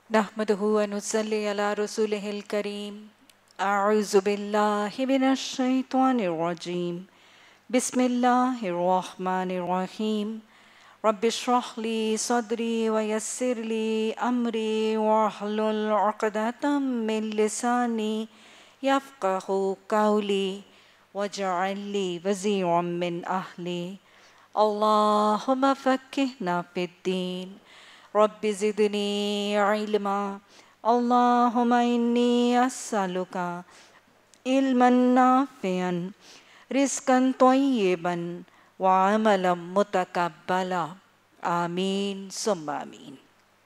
नहमदुहु व नुसल्ली अला रसूलिहिल करीम। अऊज़ु बिल्लाहि मिनश शैतानिर रजीम। बिस्मिल्लाहिर रहमानिर रहीम। रब्बिश्रह ली सदरी व यस्सिर ली अमरी वहलुल उक़दतम मिन लिसानी यफ़क़हू क़ौली वजअल ली वज़ीरम मिन अहली। अल्लाहुम्मा फ़क्किहना फ़िद्दीन रब्बि ज़िदनी इल्मा। अल्लाहुम्मा इन्नी अस्अलुका इल्मन नाफ़िअन रिज़्क़न तय्यिबन व अमलन मुतक़ब्बला। आमीन सुम्मा आमीन।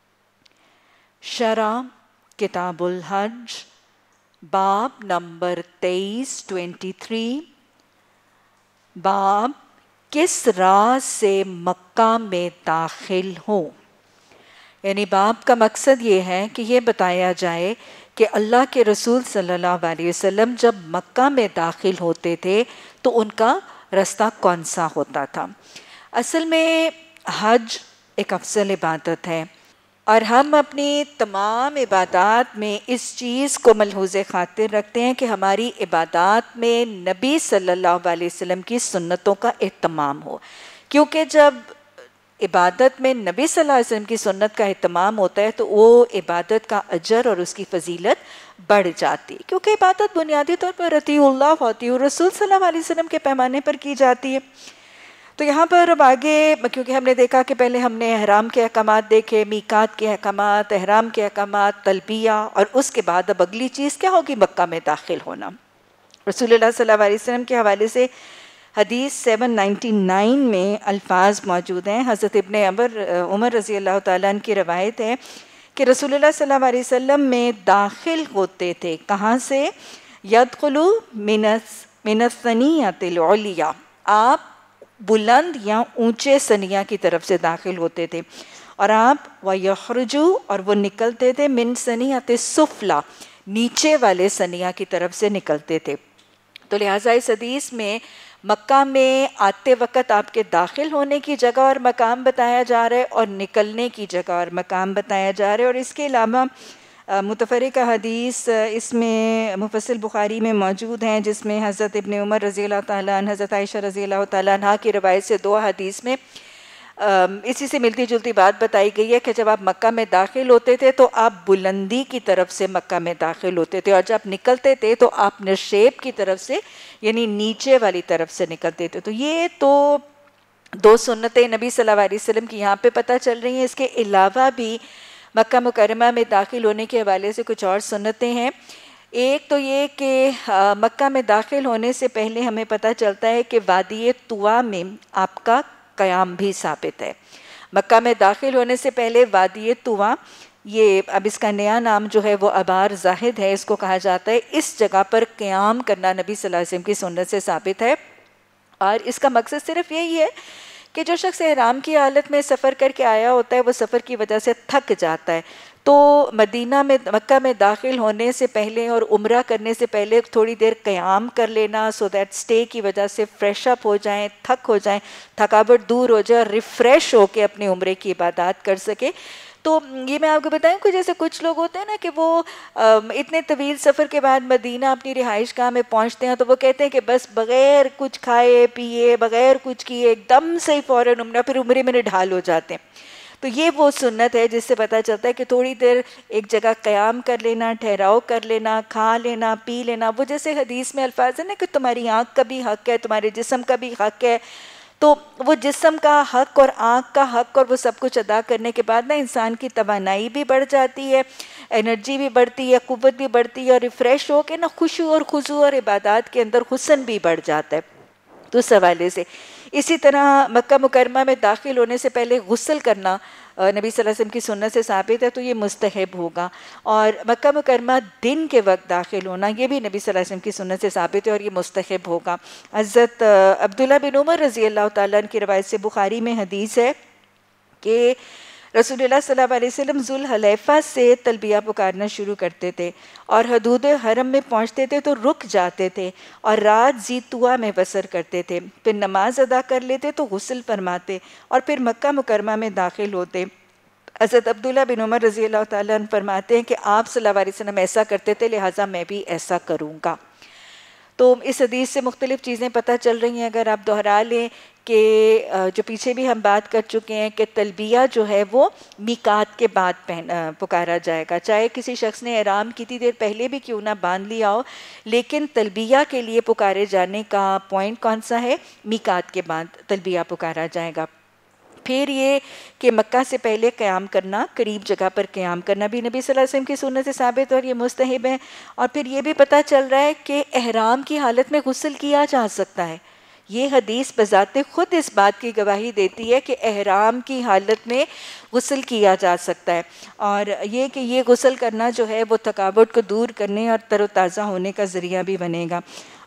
शरा किताबुल हज, बाब नंबर 23। बाब किस राह से मक्का में दाखिल हो। यानी बाब का मकसद ये है कि ये बताया जाए कि अल्लाह के रसूल सल्लल्लाहु अलैहि वसल्लम जब मक्का में दाखिल होते थे तो उनका रास्ता कौन सा होता था। असल में हज एक अफजल इबादत है और हम अपनी तमाम इबादात में इस चीज़ को मलहूज़े खातिर रखते हैं कि हमारी इबादात में नबी सल्लल्लाहु अलैहि वसल्लम की सुन्नतों का एहतमाम हो, क्योंकि जब इबादत में नबी सल्लल्लाहु अलैहि वसल्लम की सुन्नत का एहतमाम होता है तो वो इबादत का अजर और उसकी फजीलत बढ़ जाती है, क्योंकि इबादत बुनियादी तौर पर अतीउल्लाह व अतीउर रसूल सल्लल्लाहु अलैहि वसल्लम के पैमाने पर की जाती है। तो यहाँ पर अब आगे, क्योंकि हमने देखा कि पहले हमने अहराम के अहकामात देखे, मीकात के अहकामात, अहराम के अहकामात, तलबिया, और उसके बाद अब अगली चीज़ क्या होगी, मक्का में दाखिल होना। रसूलुल्लाह सल्लल्लाहु अलैहि वसल्लम के हवाले से हदीस 799 में अल्फाज मौजूद हैं। हज़रत इब्ने उमर रज़ी अल्लाह ताला अन्हु की रवायत है कि रसूलुल्लाह सल्लल्लाहु अलैहि वसल्लम में दाखिल होते थे कहाँ से, यदखुलु मिनस सनियतिल उलिया, आप बुलंद या ऊंचे सनिया की तरफ से दाखिल होते थे, और आप व यखरुजु, और वो निकलते थे, मिन सनियत सुफला, नीचे वाले सनिया की तरफ से निकलते थे। तो लिहाजा इस हदीस में मक्का में आते वक़्त आपके दाखिल होने की जगह और मकाम बताया जा रहा है और निकलने की जगह और मकाम बताया जा रहा है। और इसके अलावा मुतफ़रिक़ा हदीस इसमें मुफ़स्सिल बुखारी में मौजूद हैं, जिसमें हज़रत इब्ने उमर रज़ी अल्लाह ताला अन्हु, हज़रत आयशा रज़ी अल्लाह ताला अन्हा की रवायत से दो हदीस में इसी से मिलती जुलती बात बताई गई है कि जब आप मक्का में दाखिल होते थे तो आप बुलंदी की तरफ से मक्का में दाखिल होते थे, और जब निकलते थे तो आप नशेब की तरफ से यानी नीचे वाली तरफ से निकलते थे। तो ये तो दो सुन्नतें नबी सल्लल्लाहु अलैहि वसल्लम की यहाँ पे पता चल रही हैं। इसके अलावा भी मक्का मुकर्रमा में दाखिल होने के हवाले से कुछ और सुन्नतें हैं। एक तो ये कि मक्का में दाखिल होने से पहले हमें पता चलता है कि वादी तुवा में आपका क़याम भी साबित है। मक्का में दाखिल होने से पहले वादी तुवा, ये अब इसका नया नाम जो है वो अबार जाहिद है, इसको कहा जाता है। इस जगह पर क़याम करना नबी सल्लल्लाहु अलैहि वसल्लम की सुन्नत से साबित है, और इसका मकसद सिर्फ यही है कि जो शख्स एहराम की हालत में सफ़र करके आया होता है वो सफ़र की वजह से थक जाता है, तो मदीना में मक्का में दाखिल होने से पहले और उम्रा करने से पहले थोड़ी देर क़याम कर लेना, सो दैट स्टे की वजह से फ्रेश अप हो जाएं, थक हो जाएं, थकावट दूर हो जाए, रिफ़्रेश हो के अपने उम्रे की इबादत कर सके। तो ये मैं आपको बताऊं कि जैसे कुछ लोग होते हैं ना कि वो इतने तवील सफ़र के बाद मदीना अपनी रिहाइश गाह में पहुंचते हैं तो वो कहते हैं कि बस बग़ैर कुछ खाए पिए, बग़ैर कुछ किए एकदम से ही फ़ौरन उम्रा, फिर उम्रे में निढाल हो जाते हैं। तो ये वो सुन्नत है जिससे पता चलता है कि थोड़ी देर एक जगह क़याम कर लेना, ठहराव कर लेना, खा लेना, पी लेना। वो जैसे हदीस में अल्फाज है ना कि तुम्हारी आँख का भी हक़ है, तुम्हारे जिस्म का भी हक़ है, तो वो जिस्म का हक़ और आँख का हक़ और वो सब कुछ अदा करने के बाद ना इंसान की तवानाई भी बढ़ जाती है, एनर्जी भी बढ़ती है, क़ुव्वत भी बढ़ती है, और रिफ़्रेश हो के ना खुशू और खुजू और इबादत के अंदर हुस्न भी बढ़ जाता है। तो उस हवाले से इसी तरह मक्का मुकरमा में दाखिल होने से पहले गुस्ल करना नबी सल्लल्लाहु अलैहि वसल्लम की सुन्नत से साबित है, तो ये मुस्तहब होगा। और मक्का मुकरमा दिन के वक्त दाखिल होना ये भी नबी सल्लल्लाहु अलैहि वसल्लम की सुन्नत से साबित है और ये मुस्तहब होगा। हज़रत अब्दुल्लाह बिन उमर रज़ी अल्लाह ताला अन्हु की रवायत से बुखारी में हदीस है कि रसूलुल्लाह सल्लल्लाहु अलैहि वसल्लम जुल हलैफा से तलबिया पुकारना शुरू करते थे और हदूद हरम में पहुँचते थे तो रुक जाते थे और रात ज़ीतुआ में बसर करते थे, फिर नमाज अदा कर लेते तो गुस्ल फरमाते और फिर मक्का मुकरमा में दाखिल होते। हज़रत अब्दुल्ला बिन उमर रज़ी अल्लाह ताला अन्हु फरमाते हैं कि आप सल्लल्लाहु अलैहि वसल्लम ऐसा करते थे, लिहाजा मैं भी ऐसा करूँगा। तो इस हदीस से मुख्तलिफ़ चीज़ें पता चल रही हैं। अगर आप दोहरा लें कि जो पीछे भी हम बात कर चुके हैं कि तलबिया जो है वो मीकात के बाद पुकारा जाएगा, चाहे किसी शख्स ने एहराम कितनी देर पहले भी क्यों ना बांध लिया हो, लेकिन तलबिया के लिए पुकारे जाने का पॉइंट कौन सा है? मीकात के बाद तलबिया पुकारा जाएगा। फिर ये कि मक्का से पहले क़याम करना, करीब जगह पर क़याम करना भी नबी सल्लल्लाहु अलैहि वसल्लम की सुन्नत से साबित और ये मुस्तहब है। और फिर ये भी पता चल रहा है कि एहराम की हालत में गुस्ल किया जा सकता है। ये हदीस बज़ाते ख़ुद इस बात की गवाही देती है कि एहराम की हालत में गुस्ल किया जा सकता है, और ये कि ये गुस्ल करना जो है वो थकावट को दूर करने और तरोताज़ा होने का ज़रिया भी बनेगा।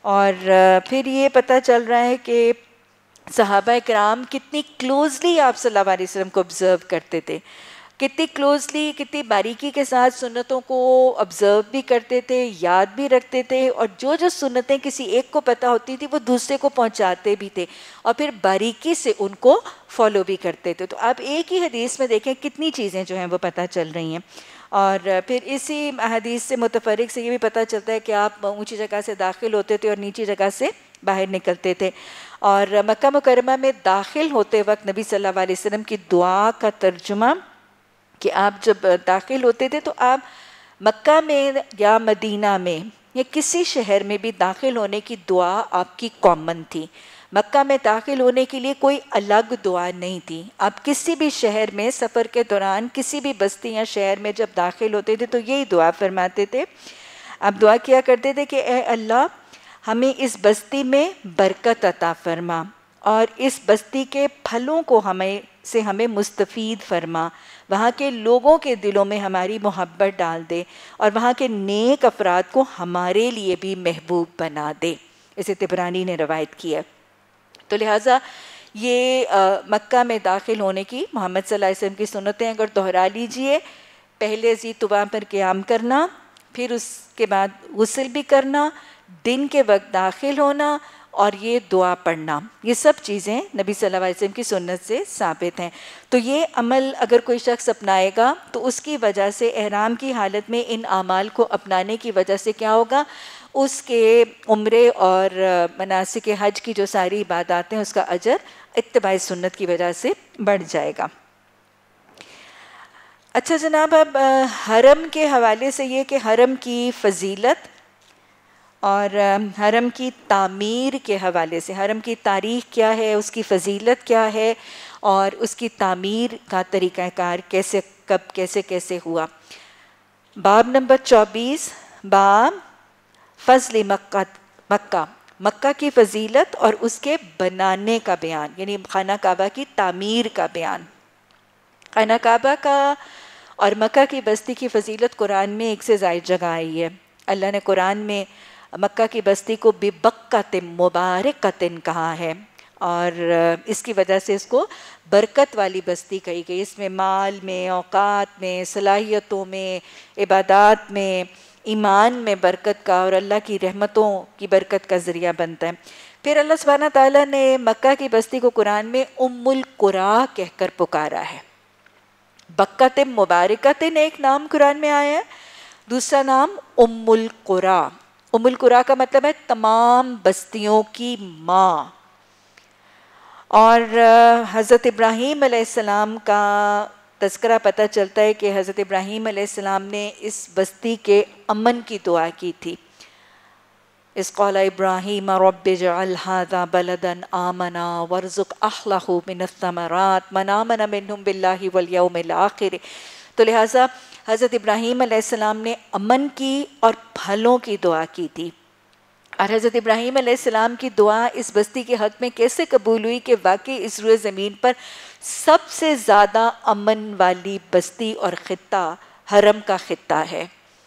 और फिर ये पता चल रहा है कि सहाबा इकराम कितनी क्लोजली आप सल्लल्लाहु अलैहि वसल्लम को ऑब्ज़र्व करते थे, कितनी क्लोजली, कितनी बारीकी के साथ सुन्नतों को ऑब्ज़र्व भी करते थे, याद भी रखते थे, और जो जो सुन्नतें किसी एक को पता होती थी वो दूसरे को पहुंचाते भी थे, और फिर बारीकी से उनको फॉलो भी करते थे। तो आप एक ही हदीस में देखें कितनी चीज़ें जो हैं वो पता चल रही हैं। और फिर इसी हदीस से मुतफर्रिक से ये भी पता चलता है कि आप ऊंची जगह से दाखिल होते थे और नीची जगह से बाहर निकलते थे। और मक्का मुकर्रमा में दाखिल होते वक्त नबी सल्लल्लाहु अलैहि वसल्लम की दुआ का तर्जुमा कि आप जब दाखिल होते थे तो आप मक्का में या मदीना में या किसी शहर में भी दाखिल होने की दुआ आपकी कॉमन थी। मक्का में दाखिल होने के लिए कोई अलग दुआ नहीं थी। आप किसी भी शहर में सफ़र के दौरान किसी भी बस्ती या शहर में जब दाखिल होते थे तो यही दुआ फरमाते थे। आप दुआ किया करते थे कि ए अल्लाह, हमें इस बस्ती में बरकत अता फरमा और इस बस्ती के फलों को हमें मुस्तफ़ीद फरमा, वहाँ के लोगों के दिलों में हमारी मोहब्बत डाल दे और वहाँ के नेक अफराद को हमारे लिए भी महबूब बना दे। इसे तिबरानी ने रवायत किया। तो लिहाजा ये मक्का में दाखिल होने की मोहम्मद सल्लल्लाहु अलैहि वसल्लम की सुन्नतें अगर दोहरा लीजिए, पहले ज़ी तुबा पर क़याम करना, फिर उसके बाद गुस्ल भी करना, दिन के वक्त दाखिल होना और ये दुआ पढ़ना, ये सब चीज़ें नबी सल्लल्लाहु अलैहि वसल्लम की सुन्नत से साबित हैं। तो ये अमल अगर कोई शख्स अपनाएगा तो उसकी वजह से एहराम की हालत में इन आमाल को अपनाने की वजह से क्या होगा, उसके उम्रे और मनासिक हज की जो सारी इबादतें हैं उसका अजर इत्तिबा सुन्नत की वजह से बढ़ जाएगा। अच्छा जनाब, अब हरम के हवाले से ये कि हरम की फ़जीलत और हरम की तामीर के हवाले से, हरम की तारीख़ क्या है, उसकी फ़जीलत क्या है और उसकी तामीर का तरीक़ाकार कैसे, कब, कैसे कैसे हुआ। बाब नंबर 24, बाब फ़ज़्ल मक्का, मक्का की फ़जीलत और उसके बनाने का बयान, यानी खाना काबा की तामीर का बयान। खाना काबा का और मक्का की बस्ती की फ़जीलत कुरान में एक से ज़ायद जगह आई है। अल्लाह ने कुरान में मक्का की बस्ती को बिबक्कतिन मुबारकतिन कहा है और इसकी वजह से इसको बरकत वाली बस्ती कही गई। इसमें माल में, औकात में, सलाहियतों में, इबादात में, ईमान में बरकत का और अल्लाह की रहमतों की बरकत का ज़रिया बनता है। फिर अल्लाह सुब्हाना ताला ने मक्का की बस्ती को कुरान में उम्मुल कुरा कहकर पुकारा है। बक्कतिन मुबारकतिन एक नाम कुरान में आया है, दूसरा नाम उम्मुल कुरा। उम्मुल कुरा का मतलब है तमाम बस्तियों की माँ। और हज़रत इब्राहीम अलैहिस्सलाम का तज़किरा पता चलता है कि हज़रत इब्राहीम अलैहिस्सलाम ने इस बस्ती के अमन की दुआ की थी। इस क़ाला इब्राहीम रब्बि जअल हाज़ा बलदन आमना वरज़ुक़ अहलहु मिनस्समरात मन आमना मिनहुम बिल्लाहि वल यौमिल आखिर। तो लिहाजा हज़रत इब्राहीम अलैहिस्सलाम ने अमन की और फलों की दुआ की थी। और हज़रत इब्राहीम अलैहिस्सलाम की दुआ इस बस्ती के हक़ में कैसे कबूल हुई कि वाकई इस रुए ज़मीन पर सबसे ज़्यादा अमन वाली बस्ती और ख़ित्ता हरम का ख़ित्ता है,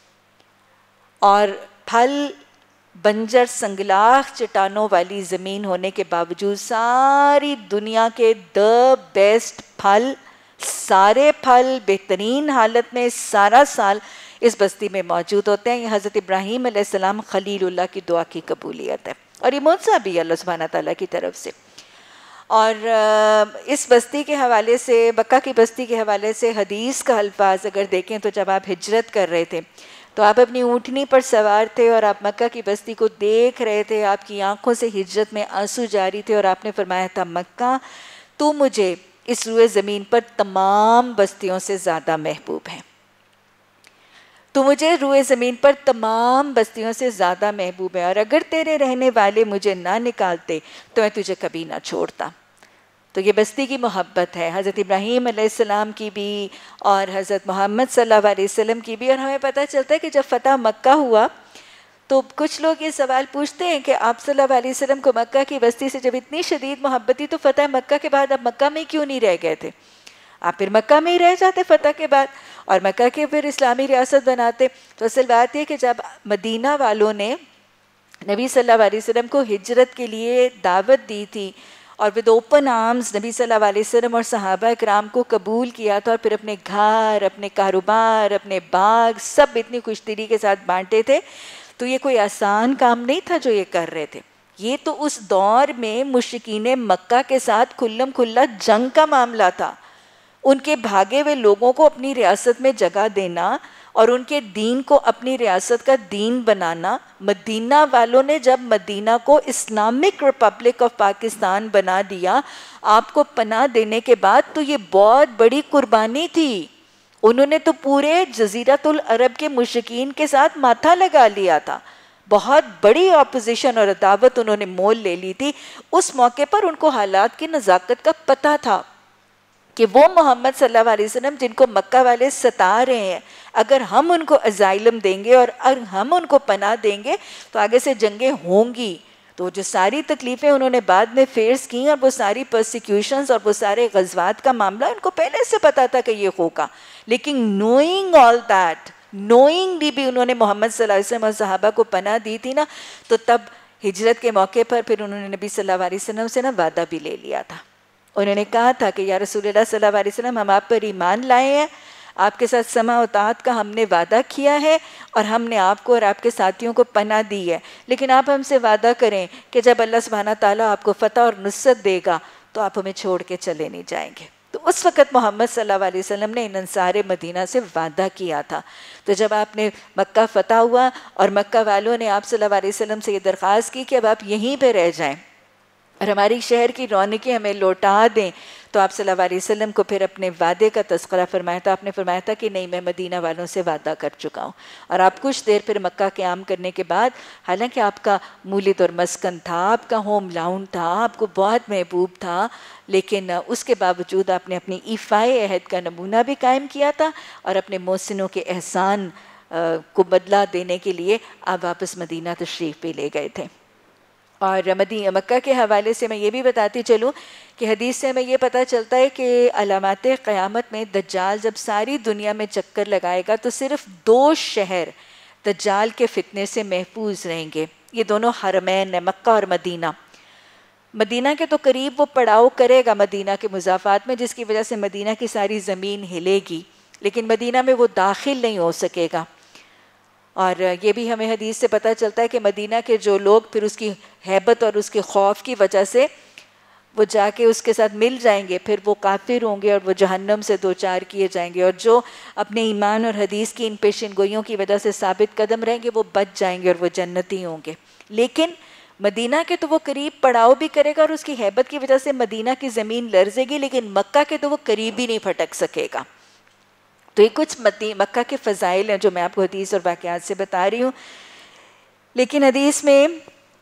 और फल बंजर संगलाख चट्टानों वाली ज़मीन होने के बावजूद सारी दुनिया के द बेस्ट फल, सारे फल बेहतरीन हालत में सारा साल इस बस्ती में मौजूद होते हैं। ये हज़रत इब्राहीम अलैहिस्सलाम खलीलुल्लाह की दुआ की कबूलियत है और ये मुआज़ा भी अल्लाह सुब्हाना ताला की तरफ से। और इस बस्ती के हवाले से, बक्का की बस्ती के हवाले से हदीस का अल्फाज अगर देखें तो जब आप हिजरत कर रहे थे तो आप अपनी ऊँटनी पर सवार थे और आप मक्का की बस्ती को देख रहे थे, आपकी आंखों से हिजरत में आंसू जारी थे और आपने फरमाया था, मक्का तू मुझे इस रुए ज़मीन पर तमाम बस्तियों से ज़्यादा महबूब है, तो मुझे रुए ज़मीन पर तमाम बस्तियों से ज़्यादा महबूब है, और अगर तेरे रहने वाले मुझे ना निकालते तो मैं तुझे कभी ना छोड़ता। तो ये बस्ती की मोहब्बत है हज़रत इब्राहीम अलैहिस्सलाम की भी और हज़रत मोहम्मद सल्लल्लाहु अलैहि वसल्लम की भी। और हमें पता चलता है कि जब फ़तह मक्का हुआ तो कुछ लोग ये सवाल पूछते हैं कि आप सल्लल्लाहु अलैहि वसल्लम को मक्का की बस्ती से जब इतनी शदीद मोहब्बत थी तो फ़तह मक्का के बाद आप मक्का में क्यों नहीं रह गए थे? आप फिर मक्का में ही रह जाते फ़तह के बाद और मक्का के फिर इस्लामी रियासत बनाते। तो असल बात यह कि जब मदीना वालों ने नबी सल्लल्लाहु अलैहि वसल्लम को हिजरत के लिए दावत दी थी और विद ओपन आर्म्स नबी सल्लल्लाहु अलैहि वसल्लम और सहाबा इकराम को कबूल किया था और फिर अपने घर, अपने कारोबार, अपने बाग सब इतनी खुशदिली के साथ बांटे थे, तो ये कोई आसान काम नहीं था जो ये कर रहे थे। ये तो उस दौर में मुश्रिकीन मक्का के साथ खुल्लम खुल्ला जंग का मामला था। उनके भागे हुए लोगों को अपनी रियासत में जगह देना और उनके दीन को अपनी रियासत का दीन बनाना। मदीना वालों ने जब मदीना को इस्लामिक रिपब्लिक ऑफ पाकिस्तान बना दिया आपको पनाह देने के बाद, तो ये बहुत बड़ी कुर्बानी थी। उन्होंने तो पूरे जजीरतुल अरब के मुशरिकीन के साथ माथा लगा लिया था, बहुत बड़ी ऑपोजिशन और अदावत उन्होंने मोल ले ली थी। उस मौके पर उनको हालात की नज़ाकत का पता था कि वो मोहम्मद सल्लल्लाहु अलैहि वसल्लम जिनको मक्का वाले सता रहे हैं, अगर हम उनको अजाइलम देंगे और हम उनको पनाह देंगे तो आगे से जंगें होंगी। तो जो सारी तकलीफ़ें उन्होंने बाद में फेस की और वो सारी परसिक्यूशंस और वो सारे गज़वात का मामला उनको पहले से पता था कि ये होगा, लेकिन नोइंग ऑल दैट, नोइंगली भी उन्होंने मोहम्मद सल्लल्लाहु अलैहि वसल्लम और सहाबा को पनाह दी थी ना, तो तब हिजरत के मौके पर फिर उन्होंने नबी सल्लल्लाहु अलैहि वसल्लम से ना वादा भी ले लिया था। उन्होंने कहा था कि या रसूलुल्लाह सल्लल्लाहु अलैहि वसल्लम, हम आप पर ईमान लाए हैं, आपके साथ समा और ताअत का हमने वादा किया है और हमने आपको और आपके साथियों को पनाह दी है, लेकिन आप हमसे वादा करें कि जब अल्लाह सुब्हाना ताला आपको फ़तह और नुसरत देगा तो आप हमें छोड़ के चले नहीं जाएंगे। तो उस वक़्त मोहम्मद सल्लल्लाहु अलैहि वसल्लम ने इन अंसार मदीना से वादा किया था। तो जब आपने मक्का फ़तह हुआ और मक्का वालों ने आप सल्लल्लाहु अलैहि वसल्लम से ये दरख्वास्त की कि अब आप यहीं पर रह जाएँ और हमारी शहर की रौनकें हमें लौटा दें, तो आप सल्लल्लाहु अलैहि वसल्लम को फिर अपने वादे का तज़किरा फरमाया था। आपने फरमाया था कि नहीं, मैं मदीना वालों से वादा कर चुका हूँ। और आप कुछ देर फिर मक्का क़याम करने के बाद, हालांकि आपका मूलिद और मस्कन था, आपका होम टाउन था, आपको बहुत महबूब था, लेकिन उसके बावजूद आपने अपनी ईफ़ाए अहद का नमूना भी कायम किया था और अपने मोहसिनों के एहसान को बदला देने के लिए आप वापस मदीना तशरीफ़ भी ले गए थे। और मक्का के हवाले से मैं ये भी बताती चलूँ कि हदीस से हमें ये पता चलता है कि अलामात क़यामत में दज्जाल जब सारी दुनिया में चक्कर लगाएगा तो सिर्फ़ 2 शहर दज्जाल के फितने से महफूज रहेंगे। ये दोनों हरमैन है, मक्का और मदीना। मदीना के तो करीब वो पड़ाव करेगा मदीना के मुज़ाफ़ात में, जिसकी वजह से मदीना की सारी ज़मीन हिलेगी, लेकिन मदीना में वो दाखिल नहीं हो सकेगा। और ये भी हमें हदीस से पता चलता है कि मदीना के जो लोग फिर उसकी हैबत और उसके खौफ की वजह से वो जाके उसके साथ मिल जाएंगे, फिर वो काफिर होंगे और वो जहन्नम से 2 चार किए जाएंगे, और जो अपने ईमान और हदीस की इन पेशिन गोइयों की वजह से साबित कदम रहेंगे वो बच जाएंगे और वो जन्नती होंगे। लेकिन मदीना के तो वो करीब पड़ाव भी करेगा और उसकी हैबत की वजह से मदीना की ज़मीन लर्जेगी, लेकिन मक्का के तो वो करीब ही नहीं फटक सकेगा। तो ये कुछ मक्का के फ़ज़ाइल हैं जो मैं आपको हदीस और वाक़यात से बता रही हूँ। लेकिन हदीस में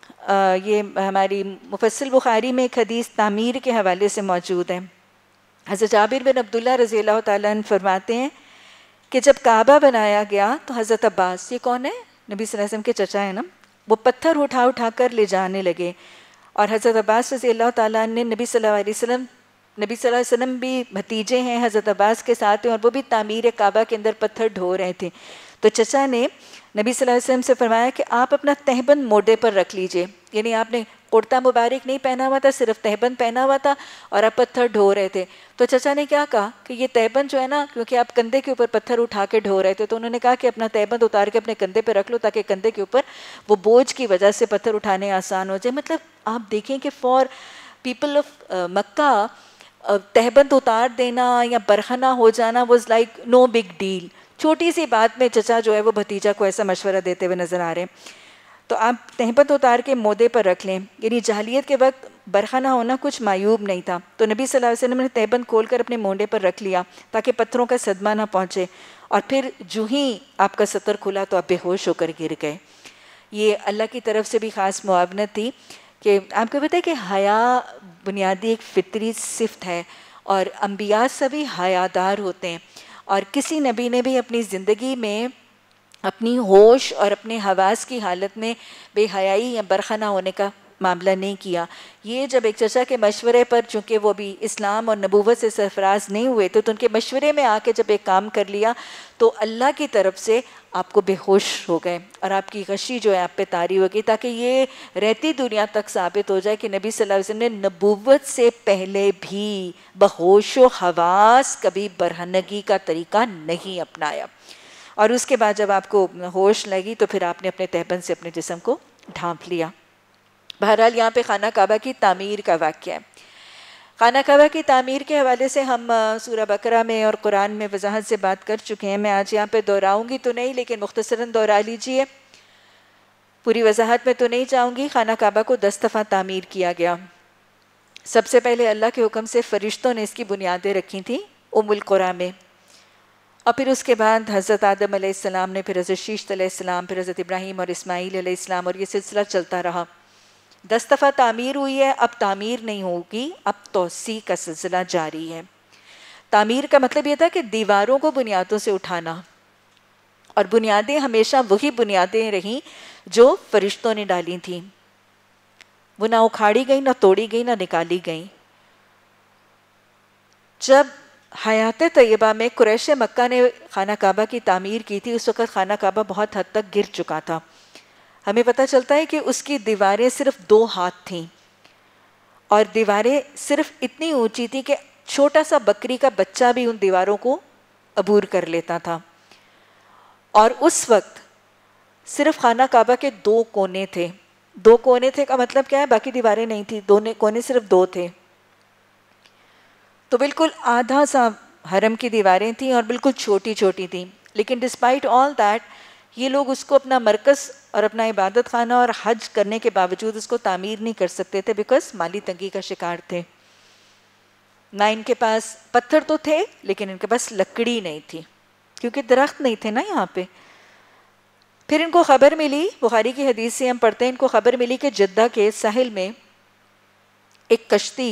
ये हमारी मुफस्सिल बुखारी में एक हदीस तामीर के हवाले से मौजूद है। हज़रत जाबिर बिन अब्दुल्लाह रज़ियल्लाहु ताला अन्हु फरमाते हैं कि जब काबा बनाया गया तो हज़रत अब्बास, ये कौन है, नबी सल्लल्लाहु अलैहि वसल्लम के चचा है ना, वो पत्थर उठा उठा कर ले जाने लगे। और हज़रत अब्बास रज़ियल्लाहु ताला अन्हु ने नबी सल्लल्लाहु अलैहि वसल्लम भी भतीजे हैं हज़रत अब्बास के साथ हैं, और वो भी तामीर काबा के अंदर पत्थर ढो रहे थे। तो चचा ने नबी सल्लल्लाहु अलैहि वसल्लम से फरमाया कि आप अपना तहबंद मोढे पर रख लीजिए, यानी आपने कुर्ता मुबारक नहीं पहना हुआ था, सिर्फ तहबंद पहना हुआ था और आप पत्थर ढो रहे थे। तो चचा ने क्या कहा कि ये तहबंद जो है ना, क्योंकि आप कंधे के ऊपर पत्थर उठा के ढो रहे थे, तो उन्होंने कहा कि अपना तहबंद उतार के अपने कंधे पे रख लो ताकि कंधे के ऊपर वो बोझ की वजह से पत्थर उठाने आसान हो जाए। मतलब आप देखें कि फॉर पीपल ऑफ मक्का तहबंद उतार देना या बरहना हो जाना was like no big deal. छोटी सी बात में चचा जो है वो भतीजा को ऐसा मशवरा देते हुए नज़र आ रहे हैं। तो आप तहबंद उतार के मोदे पर रख लें, यानी जाहिलियत के वक्त बरहना होना कुछ मायूब नहीं था। तो नबी सल्लल्लाहु अलैहि वसल्लम ने तहबंद खोल कर अपने मोंडे पर रख लिया ताकि पत्थरों का सदमा ना पहुँचे, और फिर जो ही आपका सतर खुला तो आप बेहोश होकर गिर गए। ये अल्लाह की तरफ से भी ख़ास मुआवनत थी कि आपको पता है कि हया बुनियादी एक फितरी सिफ्त है, और अम्बिया सभी हयादार होते हैं, और किसी नबी ने भी अपनी ज़िंदगी में अपनी होश और अपने हवास की हालत में बेहयाई या बरखना होने का मामला नहीं किया। ये जब एक चचा के मशवरे पर, चूँकि वो भी इस्लाम और नबूवत से सरफराज नहीं हुए थे, तो उनके मशवरे में आके जब एक काम कर लिया तो अल्लाह की तरफ से आपको बेहोश हो गए और आपकी गशी जो है आप पे तारी होगी, ताकि ये रहती दुनिया तक साबित हो जाए कि नबी सल्लल्लाहु अलैहि वसल्लम ने नबूवत से पहले भी बहोश व हवास कभी बरहनगी का तरीका नहीं अपनाया। और उसके बाद जब आपको होश लगी तो फिर आपने अपने तहबंद से अपने जिस्म को ढांप लिया। बहरहाल यहाँ पे खाना काबा की तामीर का वाक़या है। खाना काबा की तामीर के हवाले से हम सूरह बकरा में और कुरान में वजाहत से बात कर चुके हैं। मैं आज यहाँ पे दोहराऊँगी तो नहीं, लेकिन मुख्तसरन दोहरा लीजिए, पूरी वजाहत में तो नहीं जाऊँगी। खाना काबा को 10 दफ़ा तामीर किया गया। सबसे पहले अल्लाह के हुक्म से फ़रिश्तों ने इसकी बुनियादें रखी थी उम्मुल कुरा में, और फिर उसके बाद हज़रत आदम अलैहिस्सलाम ने, फिर हज़रत शीश अलैहिस्सलाम, फिर हज़रत इब्राहीम और इस्माईल अलैहिस्सलाम, और ये सिलसिला चलता रहा। 10 दफ़ा तामीर हुई है, अब तामीर नहीं होगी, अब तोसी का सिलसिला जारी है। तामीर का मतलब ये था कि दीवारों को बुनियादों से उठाना, और बुनियादें हमेशा वही बुनियादें रहीं जो फरिश्तों ने डाली थीं। वो ना उखाड़ी गई, ना तोड़ी गई, ना निकाली गई। जब हयात तैयबा में कुरैश मक्का ने खाना काबा की तामीर की थी, उस वक़्त खाना काबा बहुत हद तक गिर चुका था। हमें पता चलता है कि उसकी दीवारें सिर्फ 2 हाथ थीं, और दीवारें सिर्फ इतनी ऊंची थी कि छोटा सा बकरी का बच्चा भी उन दीवारों को अबूर कर लेता था। और उस वक्त सिर्फ खाना काबा के 2 कोने थे। 2 कोने थे का मतलब क्या है? बाकी दीवारें नहीं थी, 2 कोने सिर्फ 2 थे। तो बिल्कुल आधा सा हरम की दीवारें थीं और बिल्कुल छोटी छोटी थीं। लेकिन डिस्पाइट ऑल दैट ये लोग उसको अपना मरकज़ और अपना इबादत खाना और हज करने के बावजूद उसको तामीर नहीं कर सकते थे, बिकॉज माली तंगी का शिकार थे। ना इनके पास पत्थर तो थे, लेकिन इनके पास लकड़ी नहीं थी, क्योंकि दरख्त नहीं थे ना यहाँ पे। फिर इनको खबर मिली, बुखारी की हदीस से हम पढ़ते हैं, इनको खबर मिली कि जद्दा के साहिल में एक कश्ती,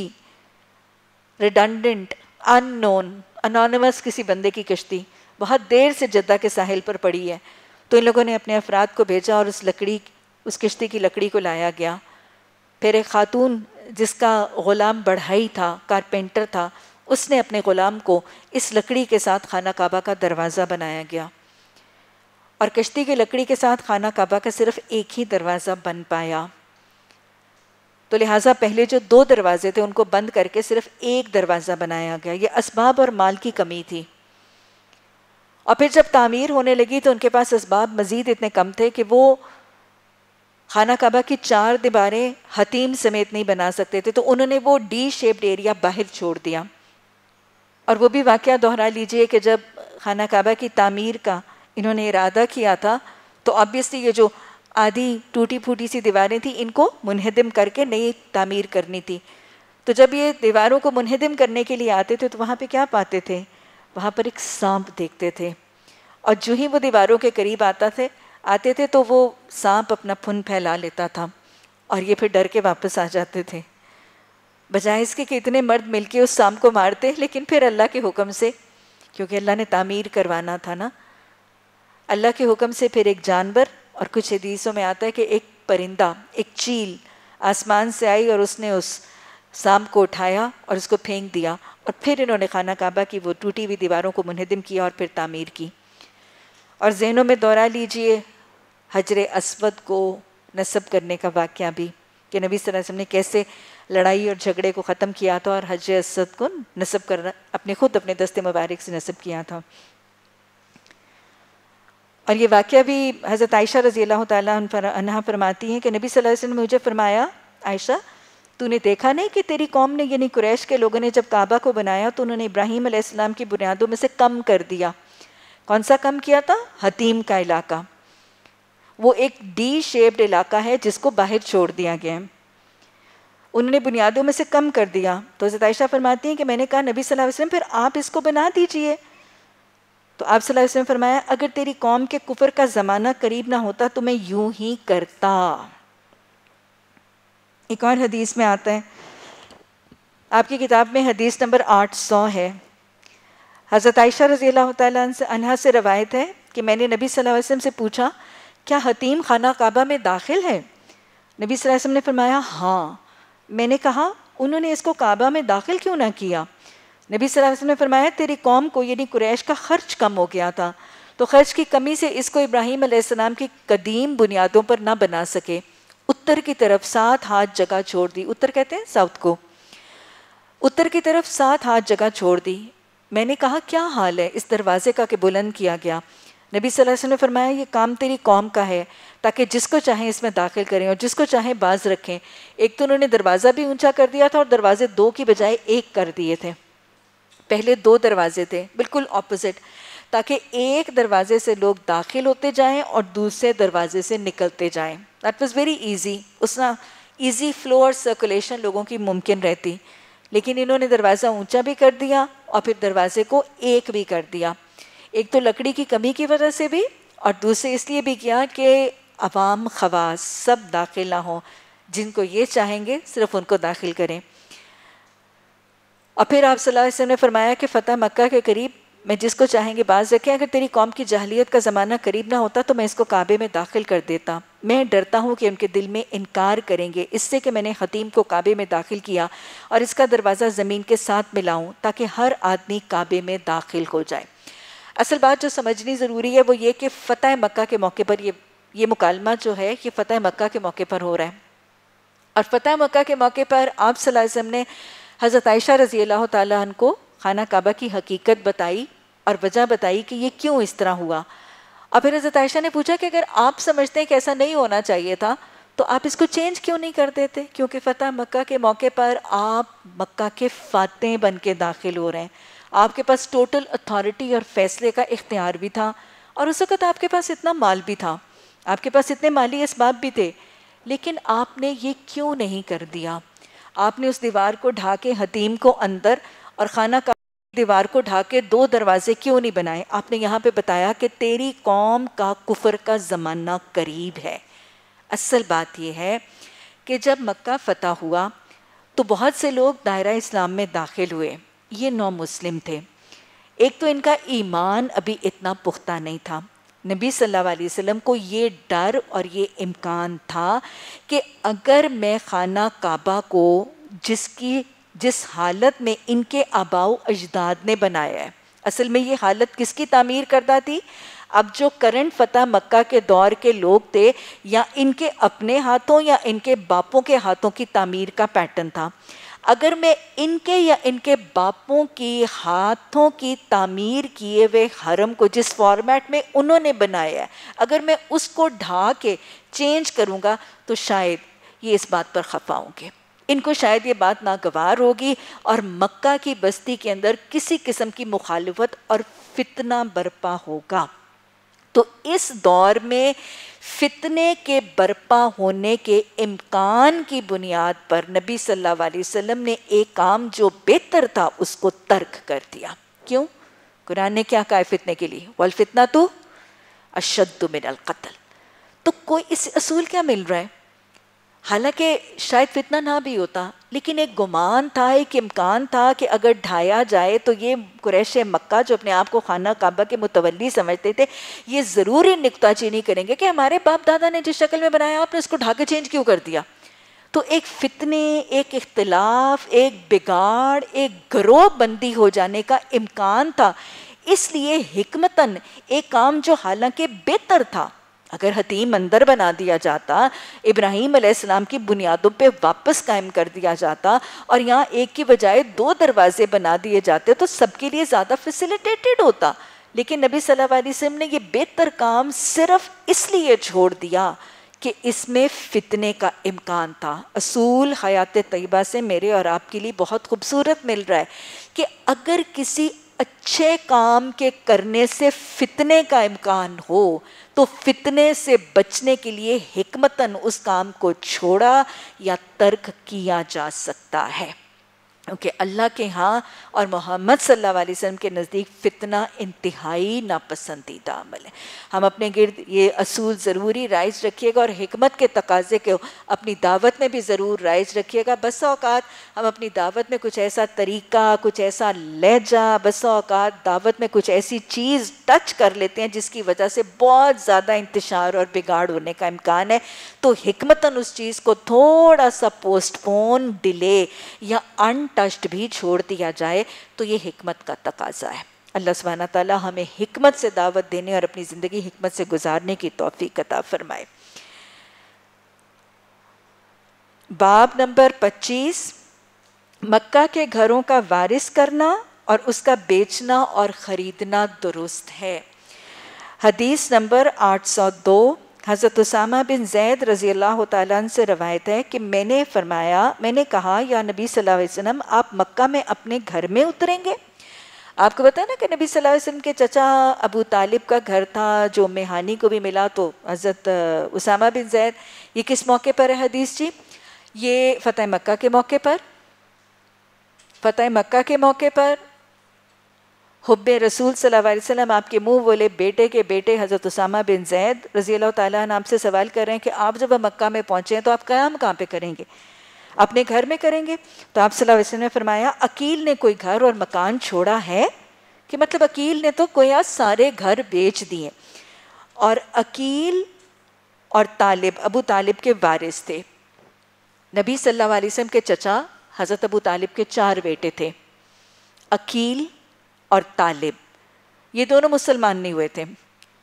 रिडंडेंट, अननोन, अनोनिमस किसी बंदे की कश्ती बहुत देर से जद्दा के साहिल पर पड़ी है। तो इन लोगों ने अपने अफराद को भेजा और उस किश्ती की लकड़ी को लाया गया। फिर एक खातून जिसका ग़ुलाम बढ़ाई था, कारपेंटर था, उसने अपने ग़ुलाम को इस लकड़ी के साथ खाना काबा का दरवाज़ा बनाया गया, और कश्ती की लकड़ी के साथ खाना काबा का सिर्फ एक ही दरवाज़ा बन पाया। तो लिहाजा पहले जो 2 दरवाजे थे उनको बंद करके सिर्फ एक दरवाज़ा बनाया गया। ये असबाब और माल की कमी थी। और फिर जब तामीर होने लगी तो उनके पास असबाब मज़ीद इतने कम थे कि वो खाना काबा की 4 दीवारें हतीम समेत नहीं बना सकते थे। तो उन्होंने वो डी शेप्ड एरिया बाहर छोड़ दिया। और वो भी वाक़या दोहरा लीजिए कि जब खाना काबा की तामीर का इन्होंने इरादा किया था, तो ऑब्वियसली ये जो आधी टूटी फूटी सी दीवारें थी, इनको मुनहदिम करके नई तामीर करनी थी। तो जब ये दीवारों को मुनहदिम करने के लिए आते थे तो वहाँ पे क्या पाते थे? वहाँ पर एक सांप देखते थे, और जो ही वो दीवारों के करीब आते थे तो वो सांप अपना फुन फैला लेता था, और ये फिर डर के वापस आ जाते थे। बजाय इसके कि इतने मर्द मिलके उस सांप को मारते, लेकिन फिर अल्लाह के हुक्म से, क्योंकि अल्लाह ने तामीर करवाना था ना, अल्लाह के हुक्म से फिर एक जानवर, और कुछ हदीसों में आता है कि एक परिंदा, एक चील आसमान से आई और उसने उस सांप को उठाया और उसको फेंक दिया, और फिर इन्होंने खाना काबा की वो टूटी हुई दीवारों को मुनहदिम किया और फिर तामीर की। और ज़हनों में दोहरा लीजिए हजर अस्वद को नस्ब करने का वाक़या भी, कि नबी सल्लल्लाहु अलैहि वसल्लम ने कैसे लड़ाई और झगड़े को ख़त्म किया था और हजर अस्वद को नस्ब करना अपने दस्ते मुबारक से नस्ब किया था। और ये वाक़या भी हज़रत आयशा रज़ी अल्लाह तआला अन्हा फरमाती हैं कि नबी सल्लल्लाहु अलैहि वसल्लम ने मुझे फरमाया, आयशा तूने देखा नहीं कि तेरी कौम ने यानी कुरैश के लोगों ने जब काबा को बनाया तो उन्होंने इब्राहीम अलैहिस्सलाम की बुनियादों में से कम कर दिया। कौन सा कम किया था? हतीम का इलाका। वो एक डी शेप्ड इलाका है जिसको बाहर छोड़ दिया गया है। उन्होंने बुनियादों में से कम कर दिया। तो हज़रत आयशा फरमाती हैं कि मैंने कहा नबी सल्लल्लाहु अलैहि वसल्लम फिर आप इसको बना दीजिए। तो आप सल्लल्लाहु अलैहि वसल्लम फरमाया अगर तेरी कौम के कुफर का ज़माना करीब ना होता तो मैं यूं ही करता। एक और हदीस में आता है, आपकी किताब में हदीस नंबर 800 है। हज़रत आयशा रज़ियल्लाहु तआला अन्हा से रवायत है कि मैंने नबी सल्लल्लाहु अलैहि वसल्लम से पूछा क्या हतीम खाना काबा में दाखिल है? नबी सल्लल्लाहु अलैहि वसल्लम ने फरमाया हाँ। मैंने कहा उन्होंने इसको काबा में दाखिल क्यों ना किया? नबी सल्लल्लाहु अलैहि वसल्लम ने फरमाया तेरी कौम को यानी कुरैश का खर्च कम हो गया था, तो खर्च की कमी से इसको इब्राहीम अलैहिस्सलाम की कदीम बुनियादों पर ना बना सके। उत्तर की तरफ 7 हाथ जगह छोड़ दी। उत्तर कहते हैं साउथ को। उत्तर की तरफ 7 हाथ जगह छोड़ दी। मैंने कहा क्या हाल है इस दरवाजे का कि बुलंद किया गया? नबी सल्लल्लाहु अलैहि वसल्लम ने फरमाया ये काम तेरी कौम का है ताकि जिसको चाहें इसमें दाखिल करें और जिसको चाहें बाज रखें। एक तो उन्होंने दरवाज़ा भी ऊंचा कर दिया था और दरवाजे 2 की बजाय 1 कर दिए थे। पहले 2 दरवाजे थे बिल्कुल ऑपोजिट, ताकि एक दरवाजे से लोग दाखिल होते जाएं और दूसरे दरवाजे से निकलते जाएं। That was very easy. उसना इजी फ्लो और सर्कुलेशन लोगों की मुमकिन रहती। लेकिन इन्होंने दरवाज़ा ऊंचा भी कर दिया और फिर दरवाजे को 1 भी कर दिया। एक तो लकड़ी की कमी की वजह से भी और दूसरे इसलिए भी किया कि अवाम खवास सब दाखिल ना हो, जिनको ये चाहेंगे सिर्फ उनको दाखिल करें। और फिर आप सल्लल्लाहु अलैहि वसल्लम ने फरमाया कि फ़तह मक्का के करीब मैं जिसको चाहेंगे बाज रखें। अगर तेरी कौम की जाहिलियत का ज़माना करीब ना होता तो मैं इसको काबे में दाखिल कर देता। मैं डरता हूँ कि उनके दिल में इनकार करेंगे इससे कि मैंने हतीम को काबे में दाखिल किया और इसका दरवाज़ा ज़मीन के साथ मिलाऊँ ताकि हर आदमी काबे में दाखिल हो जाए। असल बात जो समझनी ज़रूरी है वो ये कि फ़तह मक्का के मौके पर ये मुकालमा जो है ये फ़तह मक्का के मौके पर हो रहा है। और फ़तह मक्का के मौके पर आप सल्लल्लाहु अलैहि वसल्लम ने हज़रत आयशा रज़ियल्लाहु ताला अन्हा को खाना काबा की हकीकत बताई और वजह बताई कि ये क्यों इस तरह हुआ। और फिर हज़रत आयशा ने पूछा कि अगर आप समझते हैं कि ऐसा नहीं होना चाहिए था तो आप इसको चेंज क्यों नहीं कर देते? क्योंकि फ़तह मक्का के मौके पर आप मक्का के फ़ातेह बन के दाखिल हो रहे हैं। आपके पास टोटल अथॉरिटी और फैसले का इख्तियार भी था और उस वक़्त आपके पास इतना माल भी था, आपके पास इतने माली इसबाब भी थे। लेकिन आपने ये क्यों नहीं कर दिया? आपने उस दीवार को ढाके हतीम को अंदर और खाना का दीवार को ढाके 2 दरवाजे क्यों नहीं बनाए? आपने यहाँ पे बताया कि तेरी कौम का कुफर का ज़माना करीब है। असल बात यह है कि जब मक्का फ़तह हुआ तो बहुत से लोग दायरा इस्लाम में दाखिल हुए। ये नौ मुस्लिम थे। एक तो इनका ईमान अभी इतना पुख्ता नहीं था। नबी सल्लल्लाहु अलैहि वसल्लम को ये डर और ये इम्कान था कि अगर मैं खाना काबा को जिस हालत में इनके आबाओ अजदाद ने बनाया है, असल में ये हालत किसकी तामीर करता थी? अब जो करंट फ़तह मक्का के दौर के लोग थे या इनके अपने हाथों या इनके बापों के हाथों की तामीर का पैटर्न था। अगर मैं इनके या इनके बापों की हाथों की तामीर किए हुए हरम को जिस फॉर्मेट में उन्होंने बनाया है, अगर मैं उसको ढा के चेंज करूँगा तो शायद ये इस बात पर खफा होंगे, इनको शायद ये बात नागवार होगी और मक्का की बस्ती के अंदर किसी किस्म की मुखालिफत और फितना बरपा होगा। तो इस दौर में फितने के बरपा होने के इम्कान की बुनियाद पर नबी सल्लल्लाहु अलैहि वसल्लम ने एक काम जो बेहतर था उसको तर्क कर दिया। क्यों? कुरान ने क्या कहा है फितने के लिए? वल फितना तो अशद्दु मिनल कत्ल। तो कोई इस असूल क्या मिल रहा है? हालांकि शायद फितना ना भी होता, लेकिन एक गुमान था, एक इम्कान था कि अगर ढाया जाए तो ये कुरैश मक्का जो अपने आप को खाना काबा के मुतवल्ली समझते थे, ये ज़रूर ही नुक्ताचीनी करेंगे कि हमारे बाप दादा ने जिस शक्ल में बनाया आपने उसको ढा के चेंज क्यों कर दिया। तो एक फितने, एक इख्तिलाफ, एक बिगाड़, एक गिरोह बंदी हो जाने का इम्कान था। इसलिए हिकमतन एक काम जो हालांकि बेहतर था, अगर हतीम अंदर बना दिया जाता, इब्राहीम अलैहिस्सलाम की बुनियादों पे वापस कायम कर दिया जाता और यहाँ एक की बजाय 2 दरवाजे बना दिए जाते तो सबके लिए ज़्यादा फैसिलिटेटेड होता। लेकिन नबी सल्लल्लाहु अलैहि वसल्लम ने ये बेहतर काम सिर्फ इसलिए छोड़ दिया कि इसमें फितने का इम्कान था। असूल हयात तय्यबा से मेरे और आपके लिए बहुत खूबसूरत मिल रहा है कि अगर किसी अच्छे काम के करने से फितने का इम्कान हो तो फितने से बचने के लिए हिकमतन उस काम को छोड़ा या तर्क किया जा सकता है, क्योंकि अल्लाह के यहाँ और मोहम्मद सल्लल्लाहु अलैहि वसल्लम के नज़दीक फ़ितना इंतहाई नापसंदीदा अमल है। हम अपने गिर्द ये असूल ज़रूरी राइज रखिएगा और हिकमत के तकाज़े को अपनी दावत में भी ज़रूर राइज रखिएगा। बस औक़ात हम अपनी दावत में कुछ ऐसा तरीक़ा, कुछ ऐसा लहजा, बस औक़ात दावत में कुछ ऐसी चीज़ टच कर लेते हैं जिसकी वजह से बहुत ज़्यादा इंतशार और बिगाड़ होने का इम्कान है, तो हिकमतन उस चीज़ को थोड़ा सा पोस्टपोन, डिले या अनटच्ड भी छोड़ दिया जाए, तो ये हिकमत का तकाजा है। अल्लाह सुब्हानहू तआला हमें हिकमत से दावत देने और अपनी ज़िंदगी हिकमत से गुजारने की तौफीक अता फरमाए। बाब नंबर 25, मक्का के घरों का वारिस करना और उसका बेचना और ख़रीदना दुरुस्त है। हदीस नंबर 802, हज़रत उसामा बिन ज़ैद रज़ी अल्लाह तआला अन्हु से रवायत है कि मैंने कहा या नबी सल्लल्लाहु अलैहि वसल्लम, आप मक्का में अपने घर में उतरेंगे? आपको पता है ना कि नबी सल्लल्लाहु अलैहि वसल्लम के चचा अबू तालिब का घर था जो मेहानी को भी मिला, तो हज़रत उसामा बिन ज़ैद, ये किस मौके पर है हदीस जी? ये फ़तह मक्का के मौके पर, फ़तह मक्का के मौके पर हुब्बे रसूल सल्लल्लाहु अलैहि वसल्लम, आपके मुँह बोले बेटे के बेटे हज़रत उसामा बिन ज़ैद रज़ी अल्लाह तआला अन्हु आपसे सवाल कर रहे हैं कि आप जब मक्का में पहुँचे हैं तो आप क़याम कहाँ पे करेंगे? अपने घर में करेंगे? तो आप सल्लल्लाहु अलैहि वसल्लम ने फरमाया, अकील ने कोई घर और मकान छोड़ा है? कि मतलब अकील ने तो कोई सारे घर बेच दिए। और अकील और तालिब अबू तालिब के वारिस थे। नबी सल्लल्लाहु अलैहि वसल्लम के चचा हज़रत अबू तालिब के 4 बेटे थे, अकील और तालिब, ये दोनों मुसलमान नहीं हुए थे।